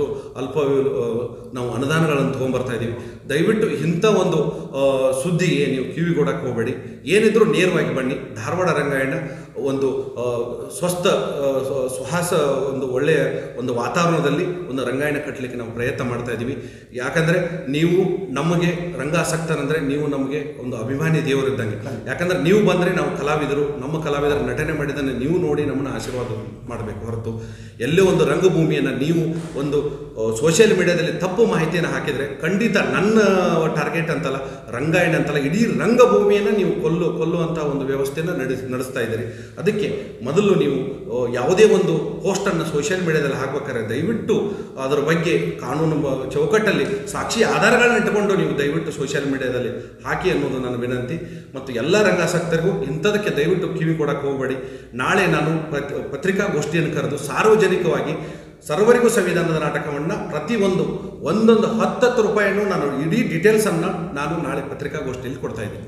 ನಾವು ಅನುದಾನಗಳನ್ನು ತೊಗೊಂಬರ್ತಾ ಇದ್ದೀವಿ. ದಯವಿಟ್ಟು ಇಂಥ ಒಂದು ಸುದ್ದಿಗೆ ನೀವು ಕಿವಿಗೊಡಕ್ಕೆ ಹೋಗಬೇಡಿ. ಏನಿದ್ರು ನೇರವಾಗಿ ಬನ್ನಿ. ಧಾರವಾಡ ರಂಗಾಯಣ ಒಂದು ಸ್ವಸ್ಥ ಸುಹಾಸ, ಒಂದು ಒಳ್ಳೆಯ ಒಂದು ವಾತಾವರಣದಲ್ಲಿ ಒಂದು ರಂಗಾಯಣ ಕಟ್ಟಲಿಕ್ಕೆ ನಾವು ಪ್ರಯತ್ನ ಮಾಡ್ತಾ ಇದ್ದೀವಿ. ಯಾಕಂದರೆ ನೀವು ನಮಗೆ ರಂಗಾಸಕ್ತರಂದರೆ ನೀವು ನಮಗೆ ಒಂದು ಅಭಿಮಾನಿ ದೇವರಿದ್ದಂಗೆ. ಯಾಕಂದರೆ ನೀವು ಬಂದರೆ ನಾವು ಕಲಾವಿದರು, ನಮ್ಮ ಕಲಾವಿದರು ನಟನೆ ಮಾಡಿದ್ದನ್ನು ನೀವು ನೋಡಿ ನಮ್ಮನ್ನು ಆಶೀರ್ವಾದ ಮಾಡಬೇಕು ಹೊರತು ಎಲ್ಲೇ ಒಂದು ರಂಗಭೂಮಿಯನ್ನು ನೀವು ಒಂದು ಸೋಷಿಯಲ್ ಮೀಡಿಯಾದಲ್ಲಿ ತಪ್ಪು ಮಾಹಿತಿಯನ್ನು ಹಾಕಿದರೆ ಖಂಡಿತ ನನ್ನ ಟಾರ್ಗೆಟ್ ಅಂತಲ್ಲ, ರಂಗಾಯಣ ಅಂತಲ್ಲ, ಇಡೀ ರಂಗಭೂಮಿಯನ್ನು ನೀವು ಕೊಲ್ಲುವಂಥ ಒಂದು ವ್ಯವಸ್ಥೆಯನ್ನು ನಡೆಸ್ತಾ ಇದ್ದೀರಿ. ಅದಕ್ಕೆ ಮೊದಲು ನೀವು ಯಾವುದೇ ಒಂದು ಪೋಸ್ಟನ್ನು ಸೋಷಿಯಲ್ ಮೀಡಿಯಾದಲ್ಲಿ ಹಾಕಬೇಕಾದ್ರೆ ದಯವಿಟ್ಟು ಅದರ ಬಗ್ಗೆ ಕಾನೂನು ಚೌಕಟ್ಟಲ್ಲಿ ಸಾಕ್ಷಿ ಆಧಾರಗಳನ್ನ ಇಟ್ಟುಕೊಂಡು ನೀವು ದಯವಿಟ್ಟು ಸೋಷಿಯಲ್ ಮೀಡಿಯಾದಲ್ಲಿ ಹಾಕಿ ಅನ್ನೋದು ನನ್ನ ವಿನಂತಿ. ಮತ್ತು ಎಲ್ಲ ರಂಗಾಸಕ್ತರಿಗೂ ಇಂಥದಕ್ಕೆ ದಯವಿಟ್ಟು ಕಿವಿ ಕೊಡಕ್ಕೆ ಹೋಗಬೇಡಿ. ನಾಳೆ ನಾನು ಪತ್ರಿಕಾಗೋಷ್ಠಿಯನ್ನು ಕರೆದು ಸಾರ್ವಜನಿಕವಾಗಿ ಸರ್ವರಿಗೂ ಸಂವಿಧಾನದ ನಾಟಕವನ್ನು ಪ್ರತಿಯೊಂದು 10 ರೂಪಾಯಿಯನ್ನು ನಾನು ಇಡೀ ಡೀಟೇಲ್ಸನ್ನು ನಾನು ನಾಳೆ ಪತ್ರಿಕಾಗೋಷ್ಠಿಯಲ್ಲಿ ಕೊಡ್ತಾ ಇದ್ದೀನಿ.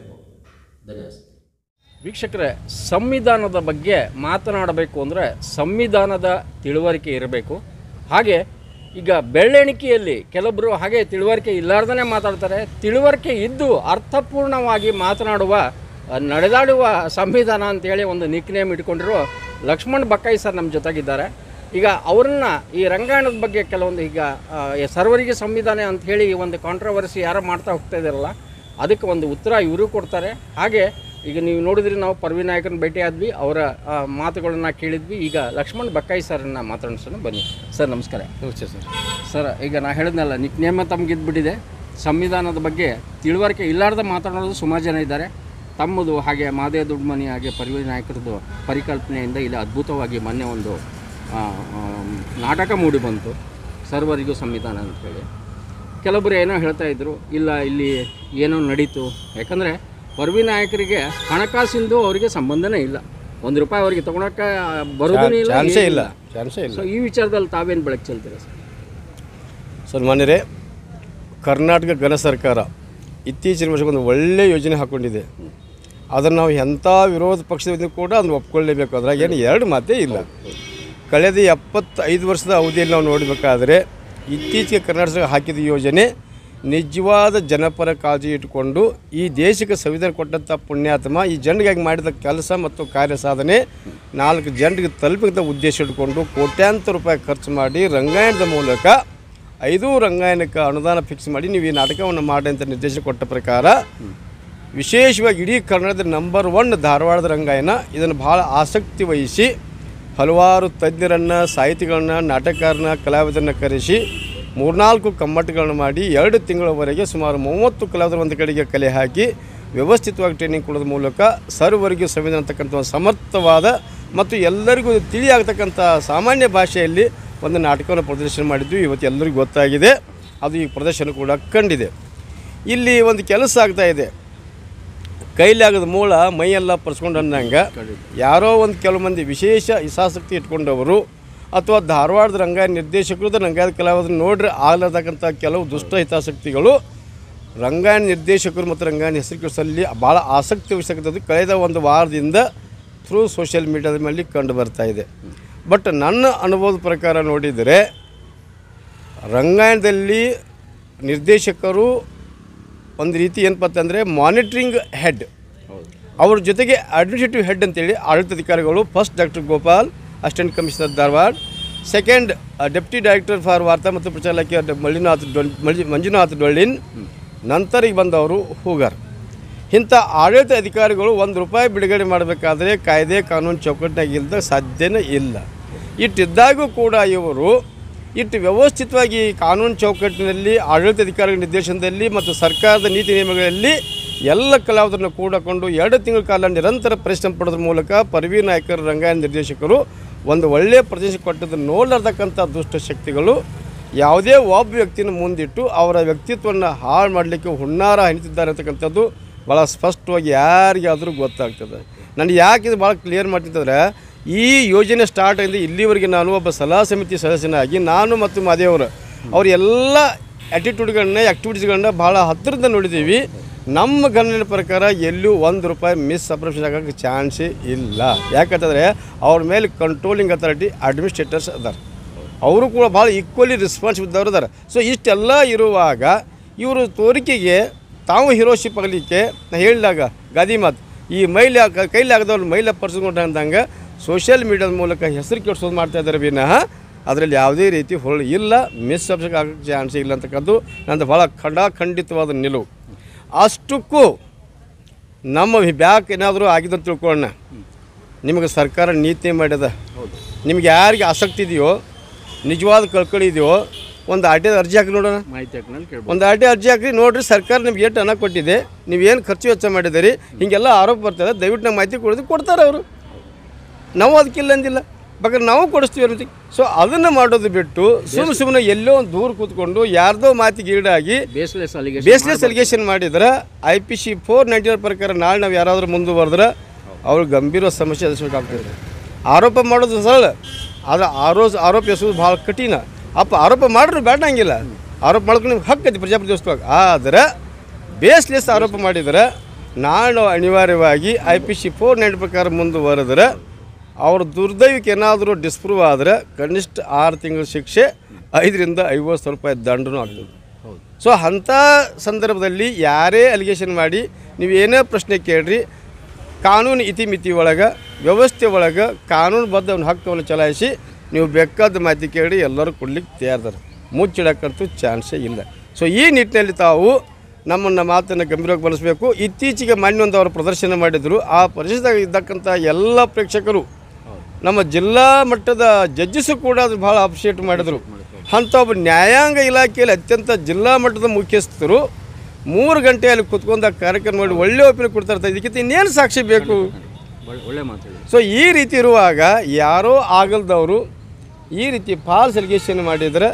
ವೀಕ್ಷಕರೇ, ಸಂವಿಧಾನದ ಬಗ್ಗೆ ಮಾತನಾಡಬೇಕು ಅಂದರೆ ಸಂವಿಧಾನದ ತಿಳುವಳಿಕೆ ಇರಬೇಕು. ಹಾಗೆ ಈಗ ಬೆಳ್ಳೆಣಿಕೆಯಲ್ಲಿ ಕೆಲವೊಬ್ಬರು ಹಾಗೆ ತಿಳುವಳಿಕೆ ಇಲ್ಲಾರ್ದೇ ಮಾತಾಡ್ತಾರೆ. ತಿಳುವಳಿಕೆ ಇದ್ದು ಅರ್ಥಪೂರ್ಣವಾಗಿ ಮಾತನಾಡುವ, ನಡೆದಾಡುವ ಸಂವಿಧಾನ ಅಂತೇಳಿ ಒಂದು ನಿಕ್ನೇಮ್ ಇಟ್ಕೊಂಡಿರೋ ಲಕ್ಷ್ಮಣ್ ಬಕ್ಕಾಯಿ ಸರ್ ನಮ್ಮ ಜೊತೆಗಿದ್ದಾರೆ. ಈಗ ಅವ್ರನ್ನ ಈ ರಂಗಾಯಣದ ಬಗ್ಗೆ ಕೆಲವೊಂದು ಈಗ ಸರ್ವರಿಗೆ ಸಂವಿಧಾನ ಅಂತ ಹೇಳಿ ಒಂದು ಕಾಂಟ್ರವರ್ಸಿ ಯಾರೋ ಮಾಡ್ತಾ ಹೋಗ್ತಾ ಇದ್ದಾರಲ್ಲ, ಅದಕ್ಕೆ ಒಂದು ಉತ್ತರ ಇವರು ಕೊಡ್ತಾರೆ. ಹಾಗೆ ಈಗ ನೀವು ನೋಡಿದ್ರಿ, ನಾವು ಪರ್ವೀನ್ ನಾಯಕರನ್ನ ಭೇಟಿ ಆದ್ವಿ, ಅವರ ಮಾತುಗಳನ್ನು ಕೇಳಿದ್ವಿ. ಈಗ ಲಕ್ಷ್ಮಣ್ ಬಕ್ಕಾಯಿ ಸರ್ನ ಮಾತಾಡ್ಸೋಣ ಬನ್ನಿ. ಸರ್ ನಮಸ್ಕಾರ. ನಮಸ್ತೆ ಸರ್. ಸರ್, ಈಗ ನಾ ಹೇಳಿದ್ನಲ್ಲ, ನಿಕ್ನೇಮ ತಮಗಿದ್ಬಿಟ್ಟಿದೆ. ಸಂವಿಧಾನದ ಬಗ್ಗೆ ತಿಳುವಳಿಕೆ ಇಲ್ಲಾರ್ದ ಮಾತಾಡೋದು ಸುಮಾರು ಜನ ಇದ್ದಾರೆ. ತಮ್ಮದು ಹಾಗೆ ಮಾದೇ ದೊಡ್ಡಮನಿ ಹಾಗೆ ಪರ್ವೀನ್ ನಾಯಕರದ್ದು ಪರಿಕಲ್ಪನೆಯಿಂದ ಇಲ್ಲಿ ಅದ್ಭುತವಾಗಿ ಮೊನ್ನೆ ಒಂದು ನಾಟಕ ಮೂಡಿ ಬಂತು, ಸರ್ವರಿಗೂ ಸಂವಿಧಾನ ಅಂತೇಳಿ. ಕೆಲವೊಬ್ಬರು ಏನೋ ಹೇಳ್ತಾ ಇದ್ರು, ಇಲ್ಲ ಇಲ್ಲಿ ಏನೋ ನಡೀತು. ಯಾಕಂದರೆ ಪರ್ವೀನ್ ನಾಯಕರಿಗೆ ಹಣಕಾಸಿಂದು ಅವರಿಗೆ ಸಂಬಂಧನೇ ಇಲ್ಲ, ₹1 ಅವರಿಗೆ ತೊಗೊಳಕ್ಕೆ ಬರೋದೇ ಇಲ್ಲ. ಸೊ ಈ ವಿಚಾರದಲ್ಲಿ ತಾವೇನು ಬೆಳಕು ಚೆಲ್ತೀರಾ ಸರ್? ಸರ್, ಮಾನ್ಯರೇ, ಕರ್ನಾಟಕ ಘನ ಸರ್ಕಾರ ಇತ್ತೀಚಿನ ವರ್ಷಕ್ಕೊಂದು ಒಳ್ಳೆಯ ಯೋಜನೆ ಹಾಕ್ಕೊಂಡಿದೆ. ಅದನ್ನು ನಾವು ಎಂಥ ವಿರೋಧ ಪಕ್ಷದಿಂದ ಕೂಡ ಅದನ್ನು ಒಪ್ಕೊಳ್ಳೇಬೇಕು. ಅದ್ರಾಗ ಏನು 2 ಮಾತೇ ಇಲ್ಲ. ಕಳೆದ 75 ವರ್ಷದ ಅವಧಿಯಲ್ಲಿ ನಾವು ನೋಡಬೇಕಾದ್ರೆ ಇತ್ತೀಚೆಗೆ ಕರ್ನಾಟಕ ಹಾಕಿದ ಯೋಜನೆ ನಿಜವಾದ ಜನಪರ ಕಾಳಜಿ ಇಟ್ಟುಕೊಂಡು ಈ ದೇಶಕ್ಕೆ ಸಂವಿಧಾನ ಕೊಟ್ಟಂಥ ಪುಣ್ಯಾತ್ಮ ಈ ಜನರಿಗಾಗಿ ಮಾಡಿದ ಕೆಲಸ ಮತ್ತು ಕಾರ್ಯ ಸಾಧನೆ 4 ಜನರಿಗೆ ತಲುಪಿದ ಉದ್ದೇಶ ಇಟ್ಕೊಂಡು ಕೋಟ್ಯಾಂತರ ರೂಪಾಯಿ ಖರ್ಚು ಮಾಡಿ ರಂಗಾಯಣದ ಮೂಲಕ 5 ರಂಗಾಯಣಕ್ಕೆ ಅನುದಾನ ಫಿಕ್ಸ್ ಮಾಡಿ ನೀವು ಈ ನಾಟಕವನ್ನು ಮಾಡಿ ಅಂತ ನಿರ್ದೇಶನ ಕೊಟ್ಟ ಪ್ರಕಾರ ವಿಶೇಷವಾಗಿ ಇಡೀ ಕನ್ನಡದ ನಂಬರ್ 1 ಧಾರವಾಡದ ರಂಗಾಯಣ ಇದನ್ನು ಭಾಳ ಆಸಕ್ತಿ ವಹಿಸಿ ಹಲವಾರು ತಜ್ಞರನ್ನು, ಸಾಹಿತಿಗಳನ್ನ, ನಾಟಕಕಾರನ, ಕಲಾವಿದರನ್ನ ಕರೆಸಿ 3-4 ಕಮ್ಮಟಗಳನ್ನು ಮಾಡಿ 2 ತಿಂಗಳವರೆಗೆ ಸುಮಾರು 30 ಕಲಾವಿದರು ಒಂದು ಕಡೆಗೆ ಕಲೆ ಹಾಕಿ ವ್ಯವಸ್ಥಿತವಾಗಿ ಟ್ರೈನಿಂಗ್ ಕೊಡೋದ್ರ ಮೂಲಕ ಸರ್ವರಿಗೂ ಸಂವಿಧಾನ ಅಂತಕ್ಕಂಥ ಒಂದು ಸಮರ್ಥವಾದ ಮತ್ತು ಎಲ್ಲರಿಗೂ ತಿಳಿಯಾಗತಕ್ಕಂಥ ಸಾಮಾನ್ಯ ಭಾಷೆಯಲ್ಲಿ ಒಂದು ನಾಟಕವನ್ನು ಪ್ರದರ್ಶನ ಮಾಡಿದ್ವಿ. ಇವತ್ತು ಎಲ್ಲರಿಗೂ ಗೊತ್ತಾಗಿದೆ, ಅದು ಈ ಪ್ರದರ್ಶನ ಕೂಡ ಕಂಡಿದೆ. ಇಲ್ಲಿ ಒಂದು ಕೆಲಸ ಆಗ್ತಾಯಿದೆ, ಕೈಲಾಗದ ಮೂಲ ಮೈಯೆಲ್ಲ ಪರ್ಸ್ಕೊಂಡು ಅನ್ನಂಗೆ ಯಾರೋ ಒಂದು ಕೆಲವು ಮಂದಿ ವಿಶೇಷ ಹಿತಾಸಕ್ತಿ ಇಟ್ಕೊಂಡವರು ಅಥವಾ ಧಾರವಾಡದ ರಂಗಾಯಣ ನಿರ್ದೇಶಕರು ರಂಗಾಯಣ ಕಲಾವಿದರು ನೋಡ್ರೆ ಆಗಲಾತಕ್ಕಂಥ ಕೆಲವು ದುಷ್ಟ ಹಿತಾಸಕ್ತಿಗಳು ರಂಗಾಯಣ ನಿರ್ದೇಶಕರು ಮತ್ತು ರಂಗಾಯಣ ಹೆಸರುಗಳಲ್ಲಿ ಭಾಳ ಆಸಕ್ತಿ ವಹಿಸತಕ್ಕಂಥದ್ದು ಕಳೆದ ಒಂದು ವಾರದಿಂದ ಥ್ರೂ ಸೋಷಿಯಲ್ ಮೀಡಿಯಾದ ಮೇಲೆ ಕಂಡು ಬರ್ತಾ ಇದೆ. ಬಟ್ ನನ್ನ ಅನುಭವದ ಪ್ರಕಾರ ನೋಡಿದರೆ ರಂಗಾಯಣದಲ್ಲಿ ನಿರ್ದೇಶಕರು ಒಂದು ರೀತಿ ಏನಪ್ಪ ಅಂತಂದರೆ ಮಾನಿಟ್ರಿಂಗ್ ಹೆಡ್, ಅವ್ರ ಜೊತೆಗೆ ಅಡ್ಮಿನಿಸ್ಟ್ರೇಟಿವ್ ಹೆಡ್ ಅಂತೇಳಿ ಆಡಳಿತಾಧಿಕಾರಿಗಳು. First doctor Gopal, assistant commissioner Dharwad. Second deputy director for ವಾರ್ತಾ ಮತ್ತು ಪ್ರಚಾರ ಇಲಾಖೆ ಮಂಜುನಾಥ್ ಡೊಳ್ಳಿನ್. ನಂತರ ಈಗ ಬಂದವರು ಹೂಗಾರ್. ಇಂಥ ಆಡಳಿತ ಅಧಿಕಾರಿಗಳು ₹1 ಬಿಡುಗಡೆ ಮಾಡಬೇಕಾದ್ರೆ ಕಾಯ್ದೆ ಕಾನೂನು ಚೌಕಟ್ಟಿನಾಗಿಲ್ಲದ ಸಾಧ್ಯನೇ ಇಲ್ಲ. ಇಟ್ಟಿದ್ದಾಗೂ ಕೂಡ ಇವರು ಇಟ್ಟು ವ್ಯವಸ್ಥಿತವಾಗಿ ಕಾನೂನು ಚೌಕಟ್ಟಿನಲ್ಲಿ ಆಡಳಿತಾಧಿಕಾರಿಗಳ ನಿರ್ದೇಶನದಲ್ಲಿ ಮತ್ತು ಸರ್ಕಾರದ ನೀತಿ ನಿಯಮಗಳಲ್ಲಿ ಎಲ್ಲ ಕಲಾವಿದರನ್ನು ಕೂಡಿಕೊಂಡು 2 ತಿಂಗಳ ಕಾಲ ನಿರಂತರ ಪರಿಶ್ರಮ ಪಡೋದ್ರ ಮೂಲಕ ಪರ್ವೀನ್ ನಾಯ್ಕರ್ ರಂಗಾಯಣ ನಿರ್ದೇಶಕರು ಒಂದು ಒಳ್ಳೆಯ ಪ್ರದರ್ಶನ ಕೊಟ್ಟದನ್ನು ನೋಡಲಾರ್ದಕ್ಕಂಥ ದುಷ್ಟಶಕ್ತಿಗಳು ಯಾವುದೇ ಒಬ್ಬ ವ್ಯಕ್ತಿನ ಮುಂದಿಟ್ಟು ಅವರ ವ್ಯಕ್ತಿತ್ವವನ್ನು ಹಾಳು ಮಾಡಲಿಕ್ಕೆ ಹುನ್ನಾರ ಹಣಿತಿದ್ದಾರೆ ಅಂತಕ್ಕಂಥದ್ದು ಭಾಳ ಸ್ಪಷ್ಟವಾಗಿ ಯಾರಿಗಾದರೂ ಗೊತ್ತಾಗ್ತದೆ. ನಾನು ಯಾಕೆ ಇದು ಭಾಳ ಕ್ಲಿಯರ್ ಮಾಡ್ತಿದ್ದರೆ, ಈ ಯೋಜನೆ ಸ್ಟಾರ್ಟ್ ಆಗಿದೆ ಇಲ್ಲಿವರೆಗೆ ನಾನು ಒಬ್ಬ ಸಲಹಾ ಸಮಿತಿ ಸದಸ್ಯನಾಗಿ ನಾನು ಮತ್ತು ಮಾದೇವರು ಅವ್ರ ಎಲ್ಲ ಆ್ಯಟಿಟ್ಯೂಡ್ಗಳನ್ನ ಆ್ಯಕ್ಟಿವಿಟೀಸ್ಗಳನ್ನ ಭಾಳ ಹತ್ತಿರದಿಂದ ನೋಡಿದ್ದೀವಿ. ನಮ್ಮ ಗಣನೆ ಪ್ರಕಾರ ಎಲ್ಲೂ ₹1 ಮಿಸ್ ಅಪ್ರೇಷನ್ ಆಗೋಕ್ಕೆ ಚಾನ್ಸೇ ಇಲ್ಲ. ಯಾಕಂತಂದರೆ ಅವ್ರ ಮೇಲೆ ಕಂಟ್ರೋಲಿಂಗ್ ಅಥಾರಿಟಿ ಅಡ್ಮಿನಿಸ್ಟ್ರೇಟರ್ಸ್ ಅದಾರೆ, ಅವರು ಕೂಡ ಭಾಳ ಈಕ್ವಲಿ ರೆಸ್ಪಾನ್ಸಿಬಲ್ ಇದ್ದವ್ರು ಇದ್ದಾರೆ. ಸೊ ಇಷ್ಟೆಲ್ಲ ಇರುವಾಗ ಇವರು ತೋರಿಕೆಗೆ ತಾವು ಹೀರೋಶಿಪ್ ಆಗಲಿಕ್ಕೆ ಹೇಳಿದಾಗ ಗಾದಿ ಮಾತು, ಈ ಮೈಲಿ ಕೈಲಿ ಆಗದವ್ರು ಮೈಲ ಪರ್ಸ್ಕೊಂಡು ಅಂದಂಗೆ ಸೋಷಿಯಲ್ ಮೀಡಿಯಾದ ಮೂಲಕ ಹೆಸರು ಕೆಡ್ಸೋದು ಮಾಡ್ತಾಯಿದ್ದಾರೆ ವಿನಃ ಅದರಲ್ಲಿ ಯಾವುದೇ ರೀತಿ ಹೊರಳು ಇಲ್ಲ, ಮಿಸ್ ಅಪ್ಸಕ್ ಆಗೋಕ್ಕೆ ಚಾನ್ಸೇ ಇಲ್ಲ ಅಂತಕ್ಕಂಥದ್ದು ನಂದು ಭಾಳ ಖಂಡಿತವಾದ ನಿಲುವು. ಅಷ್ಟಕ್ಕೂ ನಮ್ಮ ಬ್ಯಾಕ್ ಏನಾದರೂ ಆಗಿದ್ದು ತಿಳ್ಕೊಳ್ಳೋಣ, ನಿಮಗೆ ಸರ್ಕಾರ ನೀತಿ ಮಾಡ್ಯದ, ನಿಮ್ಗೆ ಯಾರಿಗೆ ಆಸಕ್ತಿ ಇದೆಯೋ ನಿಜವಾದ ಕಳ್ಕಳಿ ಇದೆಯೋ ಒಂದು RTI ಅರ್ಜಿ ಹಾಕಿ ನೋಡೋಣ, ಒಂದು RTI ಅರ್ಜಿ ಹಾಕಿ ನೋಡಿರಿ, ಸರ್ಕಾರ ನಿಮ್ಗೆ ಎಷ್ಟು ಹಣ ಕೊಟ್ಟಿದೆ, ನೀವೇನು ಖರ್ಚು ವೆಚ್ಚ ಮಾಡಿದ್ದೀರಿ, ಹೀಗೆಲ್ಲ ಆರೋಪ ಬರ್ತದೆ, ದಯವಿಟ್ಟು ನಮ್ಮ ಮಾಹಿತಿ ಕೊಡ್ತಾರೆ ಅವರು. ನಾವು ಅದಕ್ಕಿಲ್ಲ ಅಂದಿಲ್ಲ, ಬೇಕಾದ್ರೆ ನಾವು ಕೊಡಿಸ್ತೀವಿ ಅನ್ನೋದಕ್ಕೆ. ಸೊ ಅದನ್ನು ಮಾಡೋದು ಬಿಟ್ಟು ಸುಮ್ಮನೆ ಎಲ್ಲೋ ಒಂದು ದೂರ ಕೂತ್ಕೊಂಡು ಯಾರ್ದೋ ಮಾತಿಗೆ ಈಡಾಗಿ ಬೇಸ್ಲೆಸ್ ಅಲಿಗೇಷನ್ ಮಾಡಿದ್ರೆ IPC 491 ಪ್ರಕಾರ ನಾಳೆ ನಾವು ಯಾರಾದರೂ ಮುಂದುವರೆದ್ರೆ ಅವ್ರು ಗಂಭೀರ ಸಮಸ್ಯೆ ಎದುರಿಸಬೇಕಾಗ್ತದೆ. ಆರೋಪ ಮಾಡೋದು ಸರಳ, ಆದರೆ ಆರೋಪ ಎಸೋದು ಭಾಳ ಕಠಿಣ. ಆರೋಪ ಮಾಡಿದ್ರು ಬೇಡಂಗಿಲ್ಲ, ಆರೋಪ ಮಾಡೋಕೆ ನಿಮ್ಗೆ ಹಕ್ಕೈತಿ ಪ್ರಜಾಪ್ರಭುತ್ವವಾಗಿ. ಆದರೆ ಬೇಸ್ಲೆಸ್ ಆರೋಪ ಮಾಡಿದರೆ ನಾನು ಅನಿವಾರ್ಯವಾಗಿ IPC 490 ಪ್ರಕಾರ ಮುಂದುವರೆದ್ರೆ ಅವ್ರ ದುರ್ದೈವಕ್ಕೆ ಏನಾದರೂ ಡಿಸ್ಪ್ರೂವ್ ಆದರೆ ಕನಿಷ್ಠ 6 ತಿಂಗಳ ಶಿಕ್ಷೆ, 5 ರಿಂದ 50 ರೂಪಾಯಿ ದಂಡನೂ ಆಗ್ತದೆ. ಸೊ ಅಂಥ ಸಂದರ್ಭದಲ್ಲಿ ಯಾರೇ ಅಲಿಗೇಷನ್ ಮಾಡಿ ನೀವು ಏನೇ ಪ್ರಶ್ನೆ ಕೇಳ್ರಿ, ಕಾನೂನು ಇತಿಮಿತಿ ಒಳಗೆ ವ್ಯವಸ್ಥೆ ಒಳಗೆ ಕಾನೂನುಬದ್ಧ ಒಂದು ಹಕ್ಕನ್ನು ಚಲಾಯಿಸಿ ನೀವು ಬೇಕಾದ ಮಾಹಿತಿ ಕೇಳಿ ಎಲ್ಲರೂ ಕೊಡ್ಲಿಕ್ಕೆ ತಯಾರಿದ್ದಾರೆ, ಮುಚ್ಚಿಡಕ್ಕಂತೂ ಚಾನ್ಸೇ ಇಲ್ಲ. ಸೊ ಈ ನಿಟ್ಟಿನಲ್ಲಿ ತಾವು ನಮ್ಮನ್ನು ಮಾತನ್ನು ಗಂಭೀರವಾಗಿ ಬಳಸಬೇಕು. ಇತ್ತೀಚೆಗೆ ಮಾನ್ಯವಂತ ಅವರು ಪ್ರದರ್ಶನ ಮಾಡಿದರು, ಆ ಪರಿಸರದಾಗ ಇದ್ದಕ್ಕಂಥ ಎಲ್ಲ ಪ್ರೇಕ್ಷಕರು ನಮ್ಮ ಜಿಲ್ಲಾ ಮಟ್ಟದ ಜಡ್ಜಸ್ಸು ಕೂಡ ಅದು ಭಾಳ ಅಪ್ರಿಷಿಯೇಟ್ ಮಾಡಿದರು. ಅಂಥ ಒಬ್ಬ ನ್ಯಾಯಾಂಗ ಇಲಾಖೆಯಲ್ಲಿ ಅತ್ಯಂತ ಜಿಲ್ಲಾ ಮಟ್ಟದ ಮುಖ್ಯಸ್ಥರು 3 ಗಂಟೆ ಅಲ್ಲಿ ಕುತ್ಕೊಂಡು ಕಾರ್ಯಕ್ರಮ ಮಾಡಿ ಒಳ್ಳೆ ಒಪಿನಿಯನ್ ಕೊಡ್ತಾ ಇದಕ್ಕಿಂತ ಇನ್ನೇನು ಸಾಕ್ಷಿ ಬೇಕು? ಒಳ್ಳೆ ಮಾತು. ಸೊ ಈ ರೀತಿ ಇರುವಾಗ ಯಾರೋ ಆಗಲ್ದವರು ಈ ರೀತಿ ಫಾಲ್ಸ್ ಅಲಿಗೇಷನ್ ಮಾಡಿದರೆ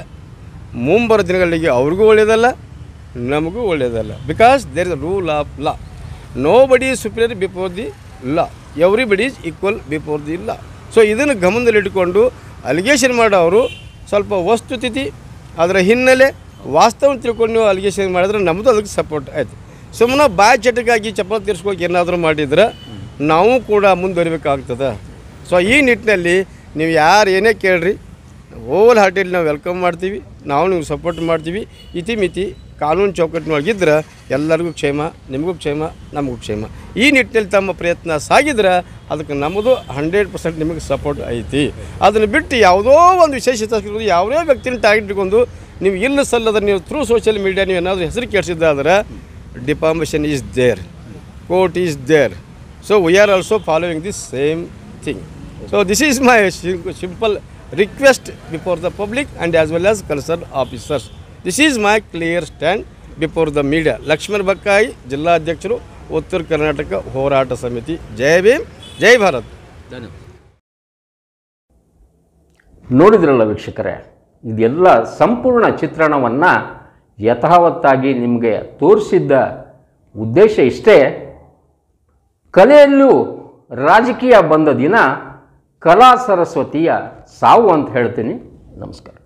ಮುಂಬರೋ ದಿನಗಳಿಗೆ ಅವ್ರಿಗೂ ಒಳ್ಳೆಯದಲ್ಲ, ನಮಗೂ ಒಳ್ಳೆಯದಲ್ಲ. Because there is a rule of law, nobody is superior before the law, everybody is equal before the law. So ಇದನ್ನು ಗಮನದಲ್ಲಿಟ್ಟುಕೊಂಡು ಅಲಿಗೇಷನ್ ಮಾಡೋರು ಸ್ವಲ್ಪ ವಸ್ತುಸ್ಥಿತಿ, ಅದರ ಹಿನ್ನೆಲೆ, ವಾಸ್ತವ ತಿಳ್ಕೊಂಡು ನೀವು ಅಲಿಗೇಷನ್ ಮಾಡಿದ್ರೆ ನಮ್ಮದು ಅದಕ್ಕೆ ಸಪೋರ್ಟ್ ಆಯಿತು. ಸುಮ್ಮನೆ ಬಾಯಿ ಚಟಕ್ಕಾಗಿ ಚಪ್ಪಲ ತೀರಿಸ್ಕೋಕೆ ಏನಾದರೂ ಮಾಡಿದ್ರೆ ನಾವು ಕೂಡ ಮುಂದುವರಿಬೇಕಾಗ್ತದೆ. ಸೊ ಈ ನಿಟ್ಟಿನಲ್ಲಿ ನೀವು ಯಾರು ಏನೇ ಕೇಳ್ರಿ, ಓವಲ್ ಹಾರ್ಟಲ್ಲಿ ನಾವು ವೆಲ್ಕಮ್ ಮಾಡ್ತೀವಿ, ನಾವು ನಿಮ್ಗೆ ಸಪೋರ್ಟ್ ಮಾಡ್ತೀವಿ. ಇತಿಮಿತಿ ಕಾನೂನು ಚೌಕಟ್ಟಿನೊಳಗಿದ್ರೆ ಎಲ್ಲರಿಗೂ ಕ್ಷೇಮ, ನಿಮಗೂ ಕ್ಷೇಮ, ನಮಗೂ ಕ್ಷೇಮ. ಈ ನಿಟ್ಟಿನಲ್ಲಿ ತಮ್ಮ ಪ್ರಯತ್ನ ಸಾಗಿದ್ರೆ ಅದಕ್ಕೆ ನಮ್ಮದು 100% ನಿಮಗೆ ಸಪೋರ್ಟ್ ಐತಿ. ಅದನ್ನು ಬಿಟ್ಟು ಯಾವುದೋ ಒಂದು ವಿಶೇಷತೆ ಯಾವುದೇ ವ್ಯಕ್ತಿನ ಟಾರ್ಗೆಟ್ ಇಟ್ಕೊಂಡು ನೀವು ಇಲ್ಲ ಸಲ್ಲದ ನೀವು ಥ್ರೂ ಸೋಷಿಯಲ್ ಮೀಡಿಯಾ ನೀವು ಏನಾದರೂ ಹೆಸರು ಕೆಡಿಸಿದ್ದಾದ್ರೆ defamation is there, court is there. So we are also following the same thing. So this is my simple request before the public and as well as concerned officers. This is my clear stand before the media. Lakshman Bakkai, ಜಿಲ್ಲಾ ಅಧ್ಯಕ್ಷರು, ಉತ್ತರ ಕರ್ನಾಟಕ ಹೋರಾಟ ಸಮಿತಿ. ಜೈ ಭೀಮ್, ಜೈ ಭಾರತ್. ಧನ್ಯವಾದ. ನೋಡಿದ್ರಲ್ಲ ವೀಕ್ಷಕರೇ, ಇದೆಲ್ಲ ಸಂಪೂರ್ಣ ಚಿತ್ರಣವನ್ನು ಯಥಾವತ್ತಾಗಿ ನಿಮಗೆ ತೋರಿಸಿದ್ದ ಉದ್ದೇಶ ಇಷ್ಟೇ. ಕಲೆಯಲ್ಲೂ ರಾಜಕೀಯ ಬಂದ ದಿನ ಕಲಾ ಸರಸ್ವತಿಯ ಸಾವು ಅಂತ ಹೇಳ್ತೀನಿ. ನಮಸ್ಕಾರ.